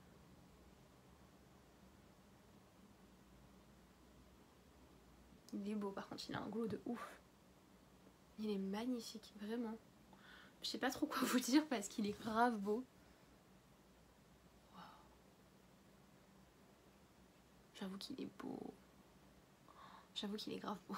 Il est beau par contre, il a un glow de ouf. Il est magnifique, vraiment. Je sais pas trop quoi vous dire parce qu'il est grave beau. Wow. J'avoue qu'il est beau. J'avoue qu'il est grave beau.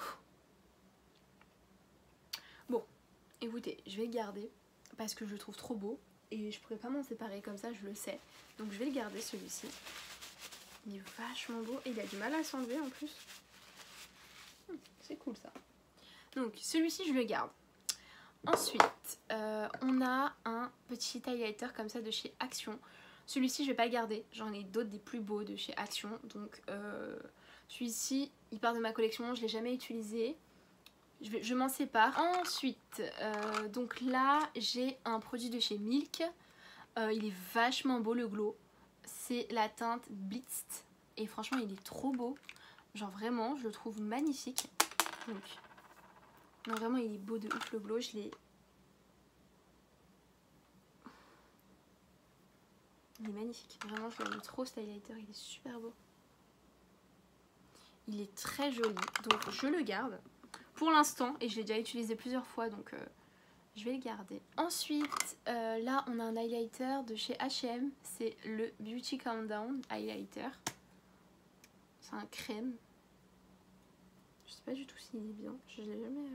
Bon, écoutez, je vais le garder parce que je le trouve trop beau. Et je pourrais pas m'en séparer comme ça, je le sais. Donc je vais le garder celui-ci. Il est vachement beau et il a du mal à s'enlever en plus. C'est cool ça. Donc celui-ci je le garde. Ensuite on a un petit highlighter comme ça de chez Action. Celui-ci je vais pas le garder. J'en ai d'autres des plus beaux de chez Action. Donc celui-ci il part de ma collection. Je l'ai jamais utilisé. Je m'en sépare. Ensuite, donc là, j'ai un produit de chez Milk. Il est vachement beau le glow. C'est la teinte Blitzed. Et franchement, il est trop beau. Genre vraiment, je le trouve magnifique. Donc, non, vraiment, il est beau de ouf le glow. Je l'ai... Il est magnifique. Vraiment, je l'aime trop cet highlighter. Il est super beau. Il est très joli. Donc, je le garde. Pour l'instant, et je l'ai déjà utilisé plusieurs fois donc je vais le garder. Ensuite là on a un highlighter de chez H&M, c'est le Beauty Countdown Highlighter. C'est un crème. Je sais pas du tout s'il est bien, je l'ai jamais...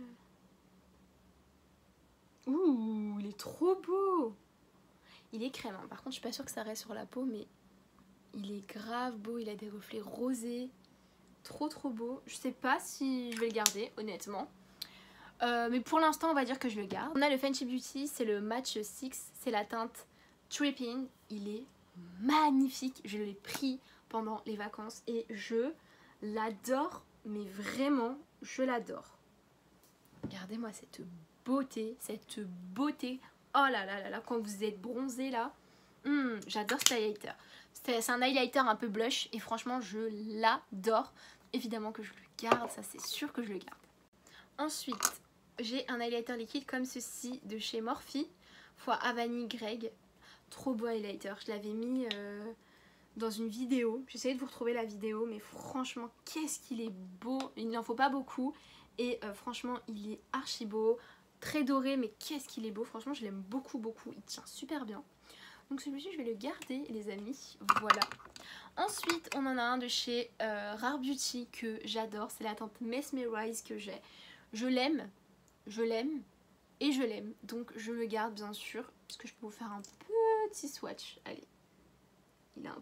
Ouh, il est trop beau. Il est crème hein. Par contre je suis pas sûre que ça reste sur la peau mais il est grave beau, il a des reflets rosés. Trop beau. Je sais pas si je vais le garder honnêtement. Mais pour l'instant on va dire que je le garde. On a le Fenty Beauty, c'est le Match 6. C'est la teinte Tripping. Il est magnifique. Je l'ai pris pendant les vacances et je l'adore. Mais vraiment je l'adore. Regardez-moi cette beauté. Cette beauté. Oh là là là là. Quand vous êtes bronzé là. J'adore cet highlighter. C'est un highlighter un peu blush et franchement je l'adore. Évidemment que je le garde, ça c'est sûr que je le garde. Ensuite j'ai un highlighter liquide comme ceci de chez Morphe fois Avani Greg. Trop beau highlighter, je l'avais mis dans une vidéo. J'essayais de vous retrouver la vidéo mais franchement qu'est-ce qu'il est beau. Il n'en faut pas beaucoup et franchement il est archi beau. Très doré mais qu'est-ce qu'il est beau. Franchement je l'aime beaucoup. Il tient super bien. Donc celui-ci je vais le garder les amis, voilà. Ensuite on en a un de chez Rare Beauty que j'adore, c'est la teinte Mesmerize que j'ai. Je l'aime et je l'aime, donc je le garde bien sûr. Parce que je peux vous faire un petit swatch, allez. Il est un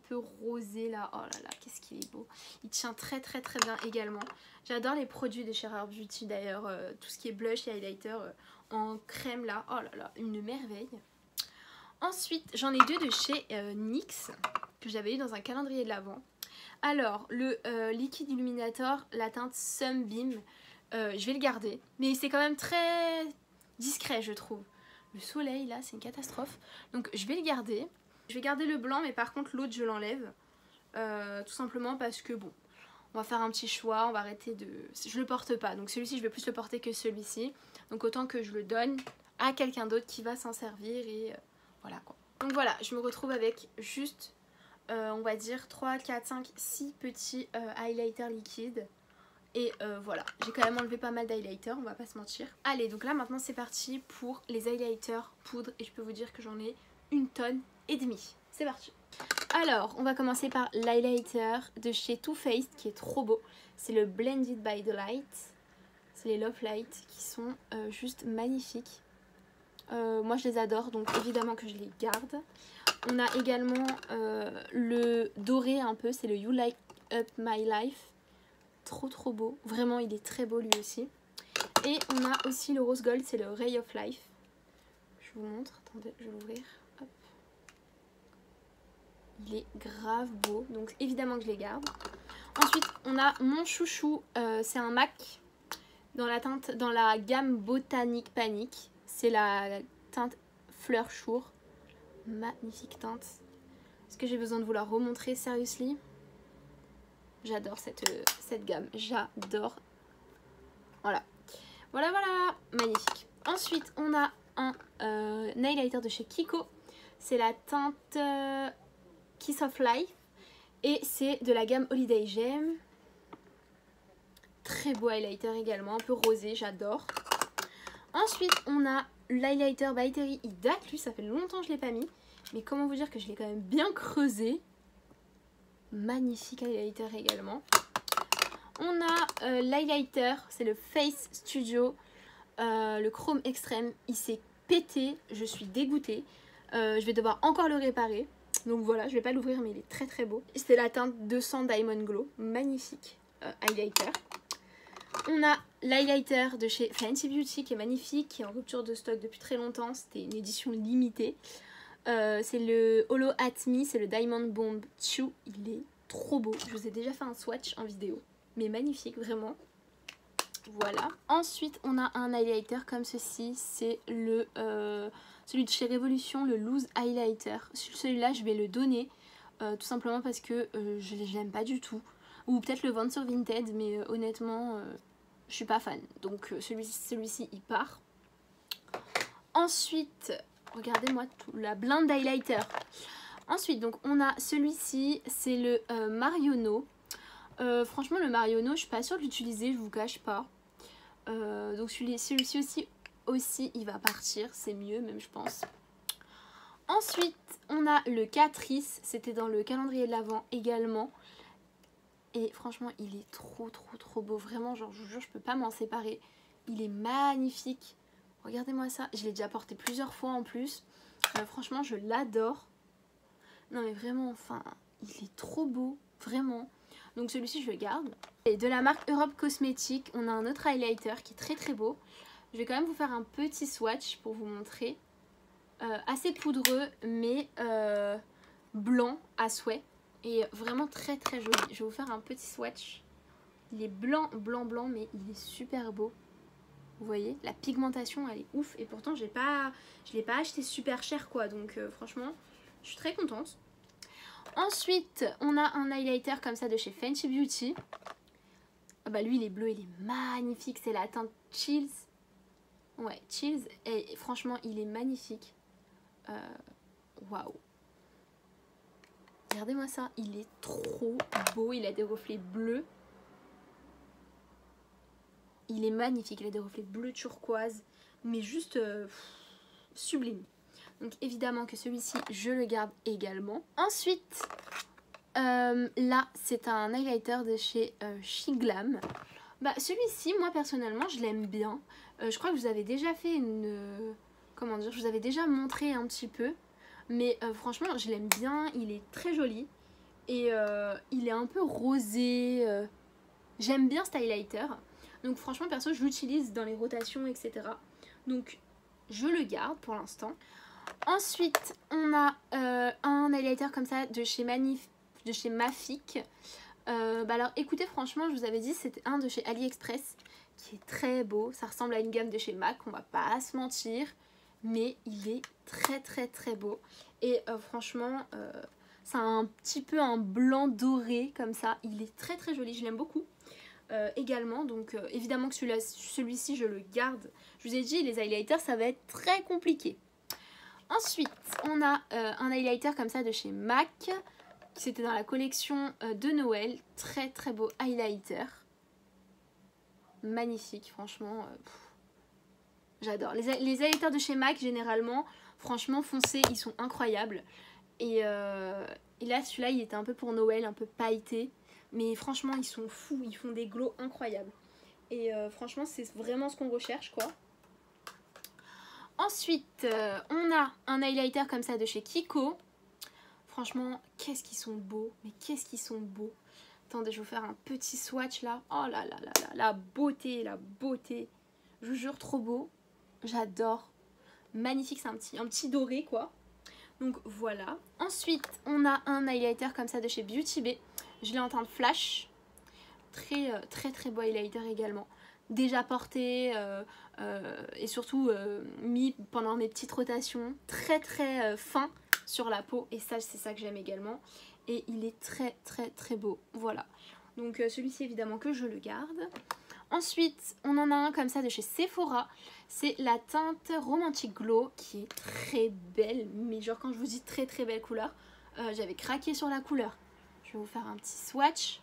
peu rosé là. Oh là là, qu'est-ce qu'il est beau. Il tient très très très bien également. J'adore les produits de chez Rare Beauty d'ailleurs. Tout ce qui est blush et highlighter en crème là. Oh là là, une merveille. Ensuite, j'en ai deux de chez NYX que j'avais eu dans un calendrier de l'Avent. Alors, le liquide illuminator, la teinte Sunbeam, je vais le garder. Mais c'est quand même très discret, je trouve. Le soleil, là, c'est une catastrophe. Donc, je vais le garder. Je vais garder le blanc, mais par contre, l'autre, je l'enlève. Tout simplement parce que, bon, on va faire un petit choix. On va arrêter de... Je le porte pas. Donc, celui-ci, je vais plus le porter que celui-ci. Donc, autant que je le donne à quelqu'un d'autre qui va s'en servir. Et voilà, quoi. Donc, voilà, je me retrouve avec juste... on va dire 3, 4, 5, 6 petits highlighters liquides. Et voilà, j'ai quand même enlevé pas mal d'highlighters, on va pas se mentir. Allez, donc là maintenant c'est parti pour les highlighters poudre. Et je peux vous dire que j'en ai 1,5 tonne. C'est parti. Alors, on va commencer par l'highlighter de chez Too Faced qui est trop beau. C'est le Blended by the Light. C'est les Love Light qui sont juste magnifiques. Moi je les adore, donc évidemment que je les garde. On a également le doré un peu, c'est le You Light Up My Life. Trop beau, vraiment il est très beau lui aussi. Et on a aussi le rose gold, c'est le Ray of Life. Je vous montre, attendez, je vais l'ouvrir. Hop. Il est grave beau, donc évidemment que je les garde. Ensuite on a mon chouchou, c'est un MAC dans la gamme Botanique Panic. C'est la teinte Fleur Chour. Magnifique teinte. Est-ce que j'ai besoin de vous la remontrer, seriously? J'adore cette gamme, j'adore. Voilà, magnifique. Ensuite, on a un highlighter de chez Kiko. C'est la teinte Kiss of Life. Et c'est de la gamme Holiday Gem. Très beau highlighter également, un peu rosé, j'adore. Ensuite, on a l'highlighter by Terry. Il date, lui, ça fait longtemps que je ne l'ai pas mis. Mais comment vous dire que je l'ai quand même bien creusé. Magnifique highlighter également. On a l'highlighter, c'est le Face Studio, le chrome extrême. Il s'est pété, je suis dégoûtée. Je vais devoir encore le réparer. Donc voilà, je vais pas l'ouvrir mais il est très beau. C'est la teinte 200 Diamond Glow, magnifique highlighter. On a l'highlighter de chez Fenty Beauty qui est magnifique, qui est en rupture de stock depuis très longtemps. C'était une édition limitée. C'est le Holo At Me, c'est le Diamond Bomb 2. Il est trop beau. Je vous ai déjà fait un swatch en vidéo, mais magnifique, vraiment. Voilà. Ensuite, on a un highlighter comme ceci. C'est le celui de chez Révolution, le Loose Highlighter. Celui-là, je vais le donner, tout simplement parce que je l'aime pas du tout. Ou peut-être le vendre sur Vinted, mais honnêtement, je suis pas fan. Donc celui-ci, il part. Ensuite... Regardez-moi tout, la blinde highlighter. Ensuite, donc on a celui-ci, c'est le Marionneau. Franchement, le Marionneau, je suis pas sûre de l'utiliser, je vous cache pas. Donc celui-ci aussi, il va partir, c'est mieux même, je pense. Ensuite, on a le Catrice, c'était dans le calendrier de l'Avent également. Et franchement, il est trop beau, vraiment, genre, je vous jure, je peux pas m'en séparer. Il est magnifique. Regardez-moi ça, je l'ai déjà porté plusieurs fois en plus. Franchement, je l'adore. Non mais vraiment, enfin, il est trop beau, vraiment. Donc celui-ci, je le garde. Et de la marque Europe Cosmétique, on a un autre highlighter qui est très beau. Je vais quand même vous faire un petit swatch pour vous montrer. Assez poudreux, mais blanc à souhait. Et vraiment très joli. Je vais vous faire un petit swatch. Il est blanc, mais il est super beau. Vous voyez, la pigmentation elle est ouf et pourtant je l'ai pas acheté super cher quoi, donc franchement je suis très contente. Ensuite on a un highlighter comme ça de chez Fenty Beauty. Ah bah lui il est bleu, il est magnifique, c'est la teinte Chills. Ouais, Chills, et franchement il est magnifique. Waouh. Regardez-moi ça, il est trop beau, il a des reflets bleus. Il est magnifique, il a des reflets bleu turquoise, mais juste sublime. Donc évidemment que celui-ci, je le garde également. Ensuite, là, c'est un highlighter de chez She Glam. Bah, celui-ci, moi personnellement, je l'aime bien. Je crois que je vous avais déjà fait une... comment dire, je vous avais déjà montré un petit peu. Mais franchement, je l'aime bien, il est très joli. Et il est un peu rosé. J'aime bien cet highlighter. Donc franchement, perso, je l'utilise dans les rotations, etc. Donc je le garde pour l'instant. Ensuite, on a un highlighter comme ça de chez Mafic. Alors écoutez, franchement, je vous avais dit, c'était un de chez AliExpress qui est très beau. Ça ressemble à une gamme de chez MAC, on va pas se mentir. Mais il est très beau. Et franchement, c'est un petit peu un blanc doré comme ça. Il est très joli, je l'aime beaucoup. Également, donc évidemment que celui-ci je le garde. Je vous ai dit, les highlighters ça va être très compliqué. Ensuite on a un highlighter comme ça de chez MAC, c'était dans la collection de Noël. Très beau highlighter, magnifique, franchement j'adore les highlighters de chez MAC. Généralement franchement foncés, ils sont incroyables. Et là celui-là il était un peu pour Noël, un peu pailleté. Mais franchement, ils sont fous, ils font des glows incroyables. Et franchement, c'est vraiment ce qu'on recherche, quoi. Ensuite, on a un highlighter comme ça de chez Kiko. Franchement, qu'est-ce qu'ils sont beaux. Mais qu'est-ce qu'ils sont beaux. Attendez, je vais vous faire un petit swatch, là. Oh là là là là, la beauté, la beauté. Je vous jure, trop beau. J'adore. Magnifique, c'est un petit doré, quoi. Donc, voilà. Ensuite, on a un highlighter comme ça de chez Beauty Bay. Je l'ai en teinte flash, très beau highlighter également. Déjà porté et surtout mis pendant mes petites rotations. Très fin sur la peau et ça c'est ça que j'aime également. Et il est très beau, voilà. Donc celui-ci évidemment que je le garde. Ensuite on en a un comme ça de chez Sephora. C'est la teinte Romantic Glow qui est très belle. Mais genre quand je vous dis très belle couleur, j'avais craqué sur la couleur. Je vais vous faire un petit swatch.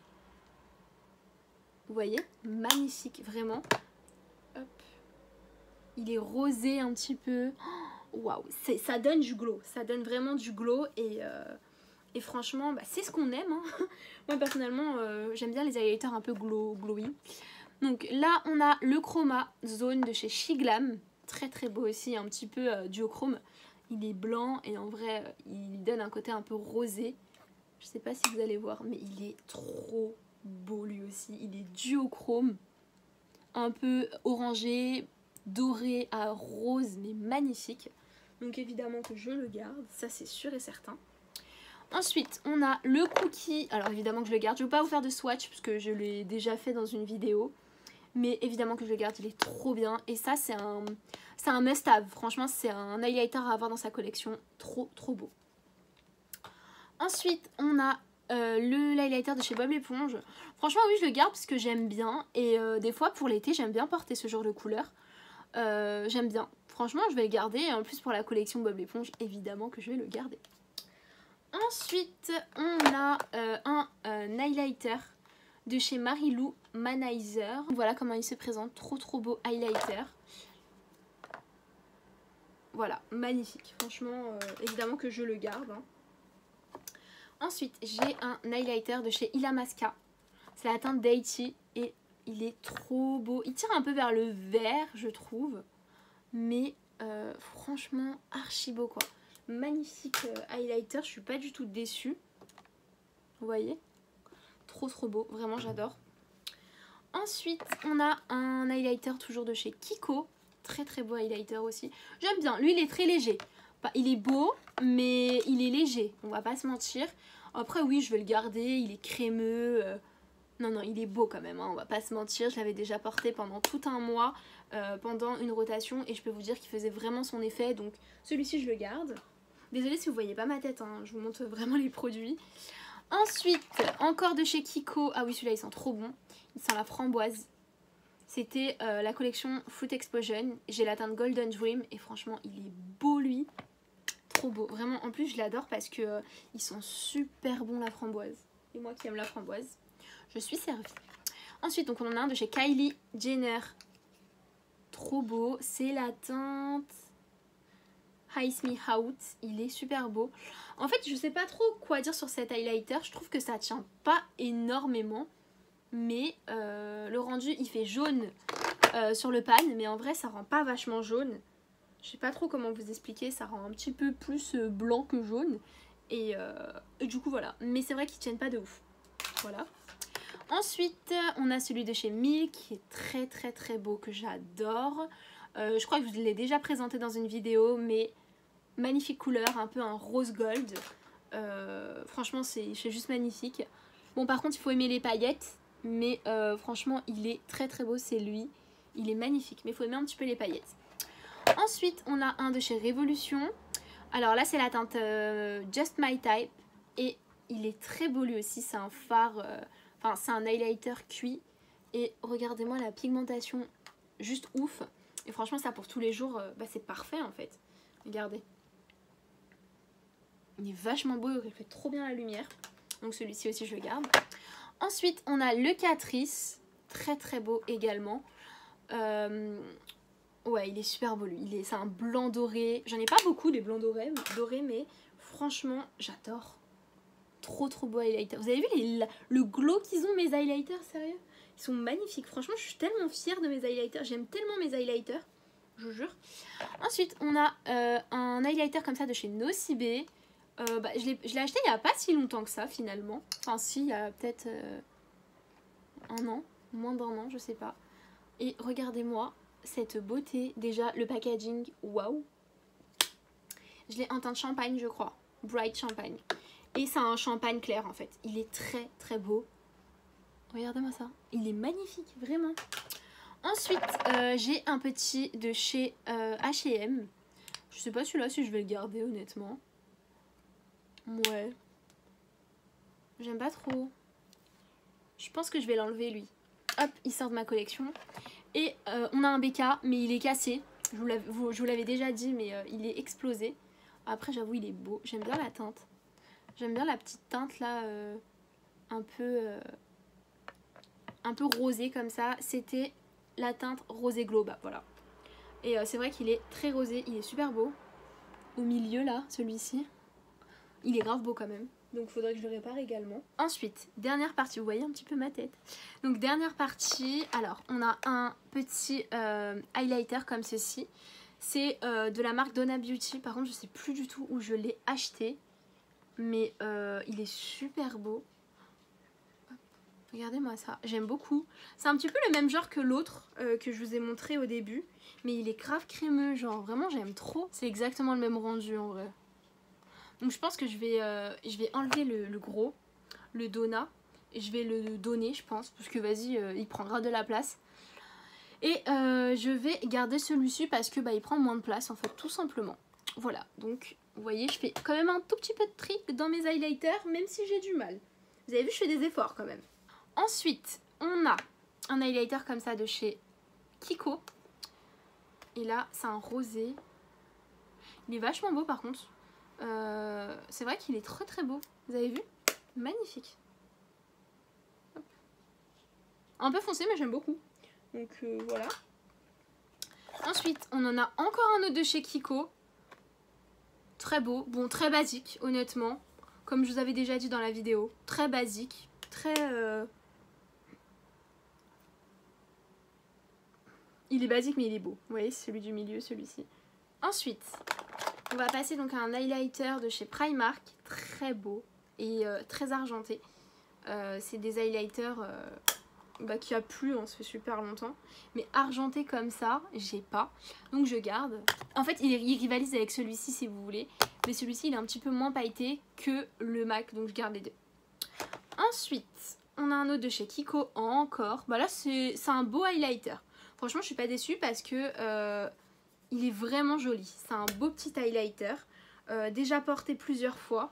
Vous voyez, magnifique, vraiment. Hop. Il est rosé un petit peu. Waouh, ça donne du glow. Ça donne vraiment du glow. Et franchement, bah, c'est ce qu'on aime. Hein. Moi, personnellement, j'aime bien les highlighters un peu glowy. Donc là, on a le Chroma Zone de chez Shiglam. Très beau aussi, un petit peu duochrome. Il est blanc et en vrai, il donne un côté un peu rosé. Je sais pas si vous allez voir, mais il est trop beau lui aussi. Il est duochrome, un peu orangé, doré à rose, mais magnifique. Donc évidemment que je le garde, ça c'est sûr et certain. Ensuite, on a le cookie. Alors évidemment que je le garde. Je ne vais pas vous faire de swatch parce que je l'ai déjà fait dans une vidéo. Mais évidemment que je le garde, il est trop bien. Et ça, c'est un must-have. Franchement, c'est un highlighter à avoir dans sa collection. Trop beau. Ensuite, on a le highlighter de chez Bob l'éponge. Franchement, oui, je le garde parce que j'aime bien. Et des fois, pour l'été, j'aime bien porter ce genre de couleur. J'aime bien. Franchement, je vais le garder. Et en plus, pour la collection Bob l'éponge, évidemment que je vais le garder. Ensuite, on a un highlighter de chez Marilou Manizer. Voilà comment il se présente. Trop beau highlighter. Voilà, magnifique. Franchement, évidemment que je le garde. Hein. Ensuite, j'ai un highlighter de chez Illamasqua. C'est la teinte Dainty et il est trop beau. Il tire un peu vers le vert, je trouve. Mais franchement, archi beau quoi. Magnifique highlighter, je suis pas du tout déçue. Vous voyez? Trop beau, vraiment j'adore. Ensuite, on a un highlighter toujours de chez Kiko. Très beau highlighter aussi. J'aime bien, lui il est très léger. Il est beau, mais il est léger, on va pas se mentir. Après oui, je vais le garder, il est crémeux. Non, il est beau quand même, hein, on va pas se mentir. Je l'avais déjà porté pendant tout un mois, pendant une rotation. Et je peux vous dire qu'il faisait vraiment son effet. Donc celui-ci, je le garde. Désolée si vous voyez pas ma tête, hein, je vous montre vraiment les produits. Ensuite, encore de chez Kiko. Ah oui, celui-là, il sent trop bon. Il sent la framboise. C'était la collection Fruit Explosion. J'ai la teinte Golden Dream. Et franchement, il est beau, lui. Trop beau. Vraiment, en plus, je l'adore parce que ils sont super bons, la framboise. Et moi qui aime la framboise, je suis servie. Ensuite, donc on en a un de chez Kylie Jenner. Trop beau. C'est la teinte Ice Me Out. Il est super beau. En fait, je sais pas trop quoi dire sur cet highlighter. Je trouve que ça tient pas énormément. Mais le rendu, il fait jaune sur le pan. Mais en vrai, ça rend pas vachement jaune. Je sais pas trop comment vous expliquer. Ça rend un petit peu plus blanc que jaune. Et du coup voilà, mais c'est vrai qu'ils tiennent pas de ouf. Voilà. Ensuite on a celui de chez Milk qui est très beau, que j'adore. Je crois que je l'ai déjà présenté dans une vidéo, mais magnifique couleur, un peu un rose gold. Franchement c'est juste magnifique. Bon par contre il faut aimer les paillettes, mais franchement il est très beau, c'est lui. Il est magnifique, mais il faut aimer un petit peu les paillettes. Ensuite on a un de chez Révolution. Alors là c'est la teinte Just My Type, et il est très beau lui aussi. C'est un fard, enfin c'est un highlighter cuit, et regardez-moi la pigmentation, juste ouf. Et franchement ça pour tous les jours, c'est parfait en fait. Regardez, il est vachement beau, il fait trop bien la lumière. Donc celui-ci aussi je le garde. Ensuite on a le Catrice, très beau également. Ouais, il est super beau lui, c'est un blanc doré. J'en ai pas beaucoup des blancs dorés, mais franchement j'adore. Trop beau highlighter. Vous avez vu le glow qu'ils ont, mes highlighters, sérieux? Ils sont magnifiques, franchement je suis tellement fière de mes highlighters. J'aime tellement mes highlighters, je vous jure. Ensuite on a un highlighter comme ça de chez Nocibé. Je l'ai acheté il n'y a pas si longtemps que ça finalement. Enfin si, il y a peut-être un an, moins d'un an, je sais pas. Et regardez-moi cette beauté. Déjà le packaging, waouh. Je l'ai en teinte champagne je crois, bright champagne. Et c'est un champagne clair en fait. Il est très beau. Regardez-moi ça, il est magnifique, vraiment. Ensuite j'ai un petit de chez H&M. Je sais pas celui-là si je vais le garder honnêtement. Ouais. J'aime pas trop. Je pense que je vais l'enlever lui. Hop, il sort de ma collection. Et on a un BK, mais il est cassé. Je vous l'avais déjà dit, mais il est explosé. Après, j'avoue, il est beau. J'aime bien la teinte. J'aime bien la petite teinte là, un peu rosée comme ça. C'était la teinte rosé glow, voilà. Et c'est vrai qu'il est très rosé. Il est super beau. Au milieu là, celui-ci. Il est grave beau quand même. Donc il faudrait que je le répare également. Ensuite, dernière partie, vous voyez un petit peu ma tête. Donc dernière partie, alors on a un petit highlighter comme ceci. C'est de la marque Donna Beauty. Par contre je sais plus du tout où je l'ai acheté. Mais il est super beau. Regardez-moi ça, j'aime beaucoup. C'est un petit peu le même genre que l'autre que je vous ai montré au début. Mais il est grave crémeux, genre vraiment j'aime trop. C'est exactement le même rendu en vrai. Donc je pense que je vais enlever le gros, le Donna, et je vais le donner je pense, parce que vas-y, il prendra de la place. Et je vais garder celui-ci parce que il prend moins de place en fait, tout simplement. Voilà, donc vous voyez, je fais quand même un tout petit peu de trick dans mes highlighters, même si j'ai du mal. Vous avez vu, je fais des efforts quand même. Ensuite, on a un highlighter comme ça de chez Kiko. Et là, c'est un rosé. Il est vachement beau par contre. C'est vrai qu'il est très beau. Vous avez vu? Magnifique. Hop. Un peu foncé mais j'aime beaucoup. Donc voilà. Ensuite on en a encore un autre de chez Kiko. Très beau. Bon, très basique honnêtement. Comme je vous avais déjà dit dans la vidéo. Très basique. Très... Il est basique mais il est beau. Vous voyez, celui du milieu, celui-ci. Ensuite... on va passer donc à un highlighter de chez Primark, très beau et très argenté. C'est des highlighters qui a plu, ça fait super longtemps. Mais argenté comme ça, j'ai pas. Donc je garde. En fait, il rivalise avec celui-ci si vous voulez. Mais celui-ci, il est un petit peu moins pailleté que le MAC, donc je garde les deux. Ensuite, on a un autre de chez Kiko encore. Là, c'est un beau highlighter. Franchement, je suis pas déçue parce que... il est vraiment joli, c'est un beau petit highlighter, déjà porté plusieurs fois.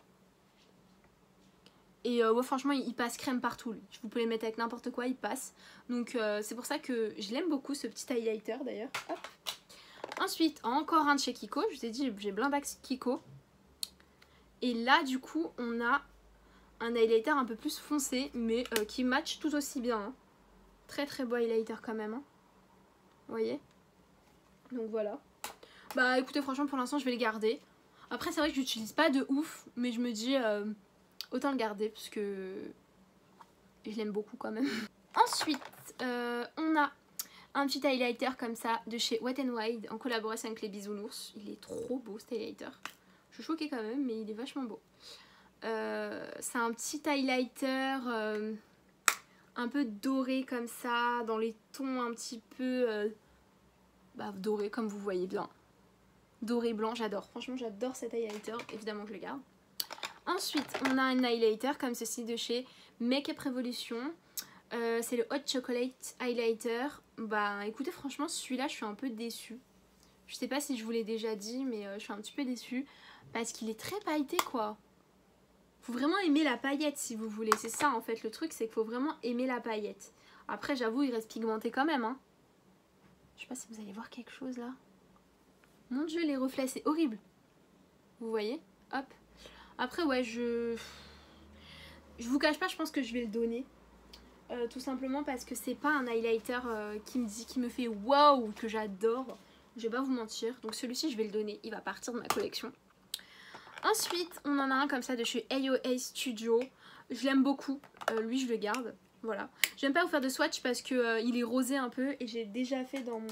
Et ouais, franchement il passe crème partout lui. Vous pouvez le mettre avec n'importe quoi, il passe. Donc c'est pour ça que je l'aime beaucoup ce petit highlighter d'ailleurs. Ensuite encore un de chez Kiko, je vous ai dit j'ai blindax Kiko. Et là du coup on a un highlighter un peu plus foncé mais qui match tout aussi bien. Hein. Très beau highlighter quand même. Hein. Vous voyez? Donc voilà. Écoutez, franchement pour l'instant je vais le garder. Après c'est vrai que j'utilise pas de ouf, mais je me dis autant le garder parce que je l'aime beaucoup quand même. Ensuite on a un petit highlighter comme ça de chez Wet n Wild en collaboration avec les bisounours. Il est trop beau cet highlighter. Je suis choquée quand même mais il est vachement beau. C'est un petit highlighter un peu doré comme ça, dans les tons un petit peu doré comme vous voyez bien. Doré blanc, j'adore. Franchement, j'adore cet highlighter. Évidemment, je le garde. Ensuite, on a un highlighter comme ceci de chez Makeup Revolution. C'est le Hot Chocolate Highlighter. Bah écoutez, franchement, celui-là, je suis un peu déçue. Je sais pas si je vous l'ai déjà dit, mais je suis un petit peu déçue. Parce qu'il est très pailleté, quoi. Faut vraiment aimer la paillette, si vous voulez. C'est ça, en fait, le truc, c'est qu'il faut vraiment aimer la paillette. Après, j'avoue, il reste pigmenté quand même, hein. Je sais pas si vous allez voir quelque chose, là. Mon Dieu, les reflets, c'est horrible. Vous voyez? Hop. Après, ouais, je vous cache pas, je pense que je vais le donner. Tout simplement parce que c'est pas un highlighter qui me fait waouh, que j'adore. Je vais pas vous mentir. Donc celui-ci, je vais le donner. Il va partir de ma collection. Ensuite, on en a un comme ça de chez AOA Studio. Je l'aime beaucoup. Lui, je le garde. Voilà. J'aime pas vous faire de swatch parce que il est rosé un peu. Et j'ai déjà fait dans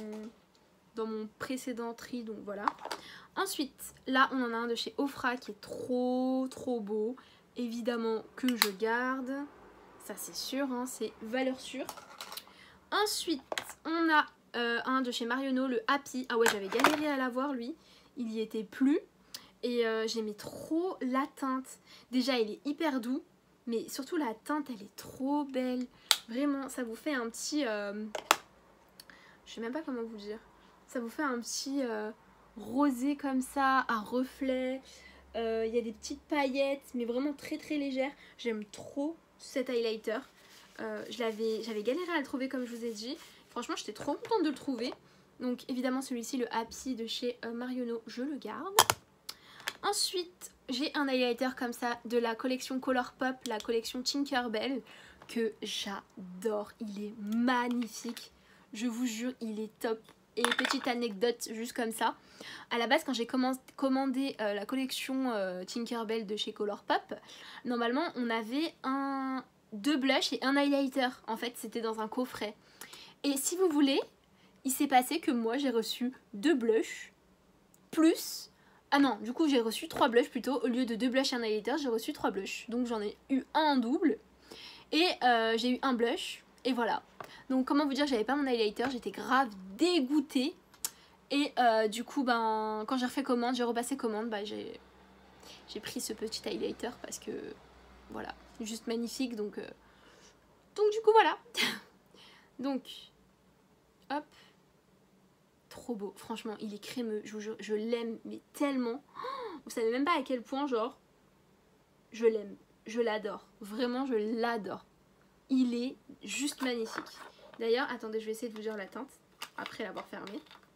mon précédent tri. Donc voilà. Ensuite, là, on en a un de chez Ofra qui est trop beau. Évidemment que je garde. Ça, c'est sûr, hein, c'est valeur sûre. Ensuite, on a un de chez Marionneau, le Happy. Ah ouais, j'avais galéré à l'avoir, lui. Il y était plus. Et j'aimais trop la teinte. Déjà, il est hyper doux. Mais surtout, la teinte, elle est trop belle. Vraiment, ça vous fait un petit... je sais même pas comment vous dire. Ça vous fait un petit rosé comme ça, à reflet. Il y a des petites paillettes, mais vraiment très légères. J'aime trop cet highlighter. J'avais galéré à le trouver comme je vous ai dit. Franchement, j'étais trop contente de le trouver. Donc évidemment, celui-ci, le Happy de chez Marionneau, je le garde. Ensuite, j'ai un highlighter comme ça de la collection Colourpop, la collection Tinkerbell, que j'adore. Il est magnifique. Je vous jure, il est top. Et petite anecdote juste comme ça. À la base, quand j'ai commandé la collection Tinkerbell de chez Colourpop, normalement, on avait deux blushs et un highlighter. En fait, c'était dans un coffret. Et si vous voulez, il s'est passé que moi, j'ai reçu deux blushs plus... Ah non, du coup, j'ai reçu 3 blushs plutôt. Au lieu de 2 blushs et un highlighter, j'ai reçu 3 blushs. Donc, j'en ai eu un en double. Et j'ai eu un blush. Et voilà. Donc, comment vous dire, j'avais pas mon highlighter. J'étais grave dégoûtée. Et du coup, ben, quand j'ai refait commande, j'ai repassé commande, bah, j'ai pris ce petit highlighter parce que, voilà, juste magnifique. Donc du coup, voilà. Donc, hop. Trop beau, franchement, il est crémeux, je vous jure, je l'aime, mais tellement. Vous savez même pas à quel point, genre, je l'aime, je l'adore. Vraiment, je l'adore. Il est juste magnifique. D'ailleurs, attendez, je vais essayer de vous dire la teinte, après l'avoir fermé.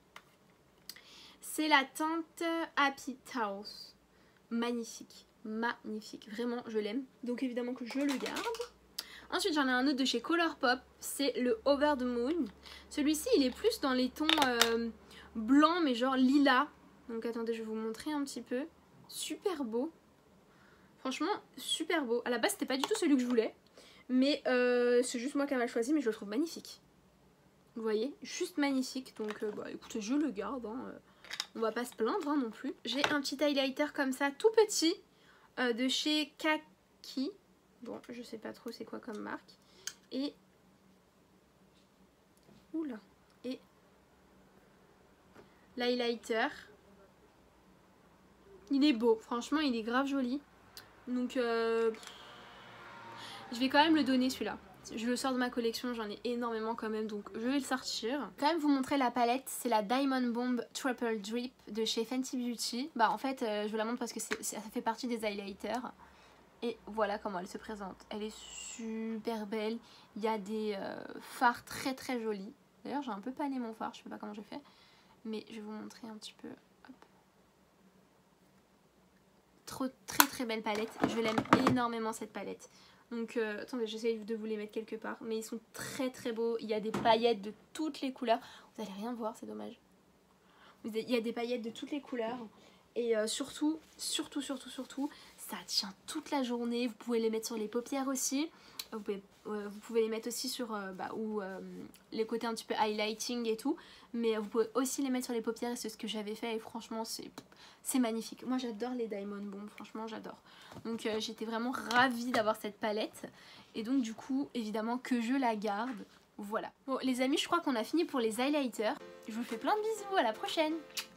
C'est la teinte Happy House. Magnifique, magnifique, vraiment, je l'aime. Donc évidemment que je le garde. Ensuite, j'en ai un autre de chez Colourpop, c'est le Over the Moon. Celui-ci, il est plus dans les tons blancs, mais genre lilas. Donc attendez, je vais vous montrer un petit peu. Super beau. Franchement, super beau. À la base, c'était pas du tout celui que je voulais. Mais c'est juste moi qui l'ai choisi, mais je le trouve magnifique. Vous voyez, juste magnifique. Donc bah, écoutez, je le garde. Hein. On va pas se plaindre hein, non plus. J'ai un petit highlighter comme ça, tout petit, de chez Kaki. Bon, je sais pas trop c'est quoi comme marque. Et... Oula. Et... l'highlighter. Il est beau. Franchement, il est grave joli. Donc, je vais quand même le donner celui-là. Je le sors de ma collection, j'en ai énormément quand même, donc je vais le sortir. Quand même vous montrer la palette, c'est la Diamond Bomb Triple Drip de chez Fenty Beauty. Bah en fait, je vous la montre parce que ça fait partie des highlighters. Et voilà comment elle se présente. Elle est super belle. Il y a des fards très jolis. D'ailleurs, j'ai un peu pané mon fard. Je sais pas comment j'ai fait. Mais je vais vous montrer un petit peu. Hop. Très belle palette. Je l'aime énormément cette palette. Donc, attendez, j'essaie de vous les mettre quelque part. Mais ils sont très beaux. Il y a des paillettes de toutes les couleurs. Vous allez rien voir, c'est dommage. Il y a des paillettes de toutes les couleurs. Et surtout, ça tient toute la journée. Vous pouvez les mettre sur les paupières aussi. Vous pouvez les mettre aussi sur les côtés un petit peu highlighting et tout, mais vous pouvez aussi les mettre sur les paupières et c'est ce que j'avais fait et franchement c'est magnifique. Moi j'adore les Diamond Bomb, franchement j'adore. Donc j'étais vraiment ravie d'avoir cette palette et donc du coup évidemment que je la garde. Voilà. Bon les amis, je crois qu'on a fini pour les highlighters. Je vous fais plein de bisous, à la prochaine.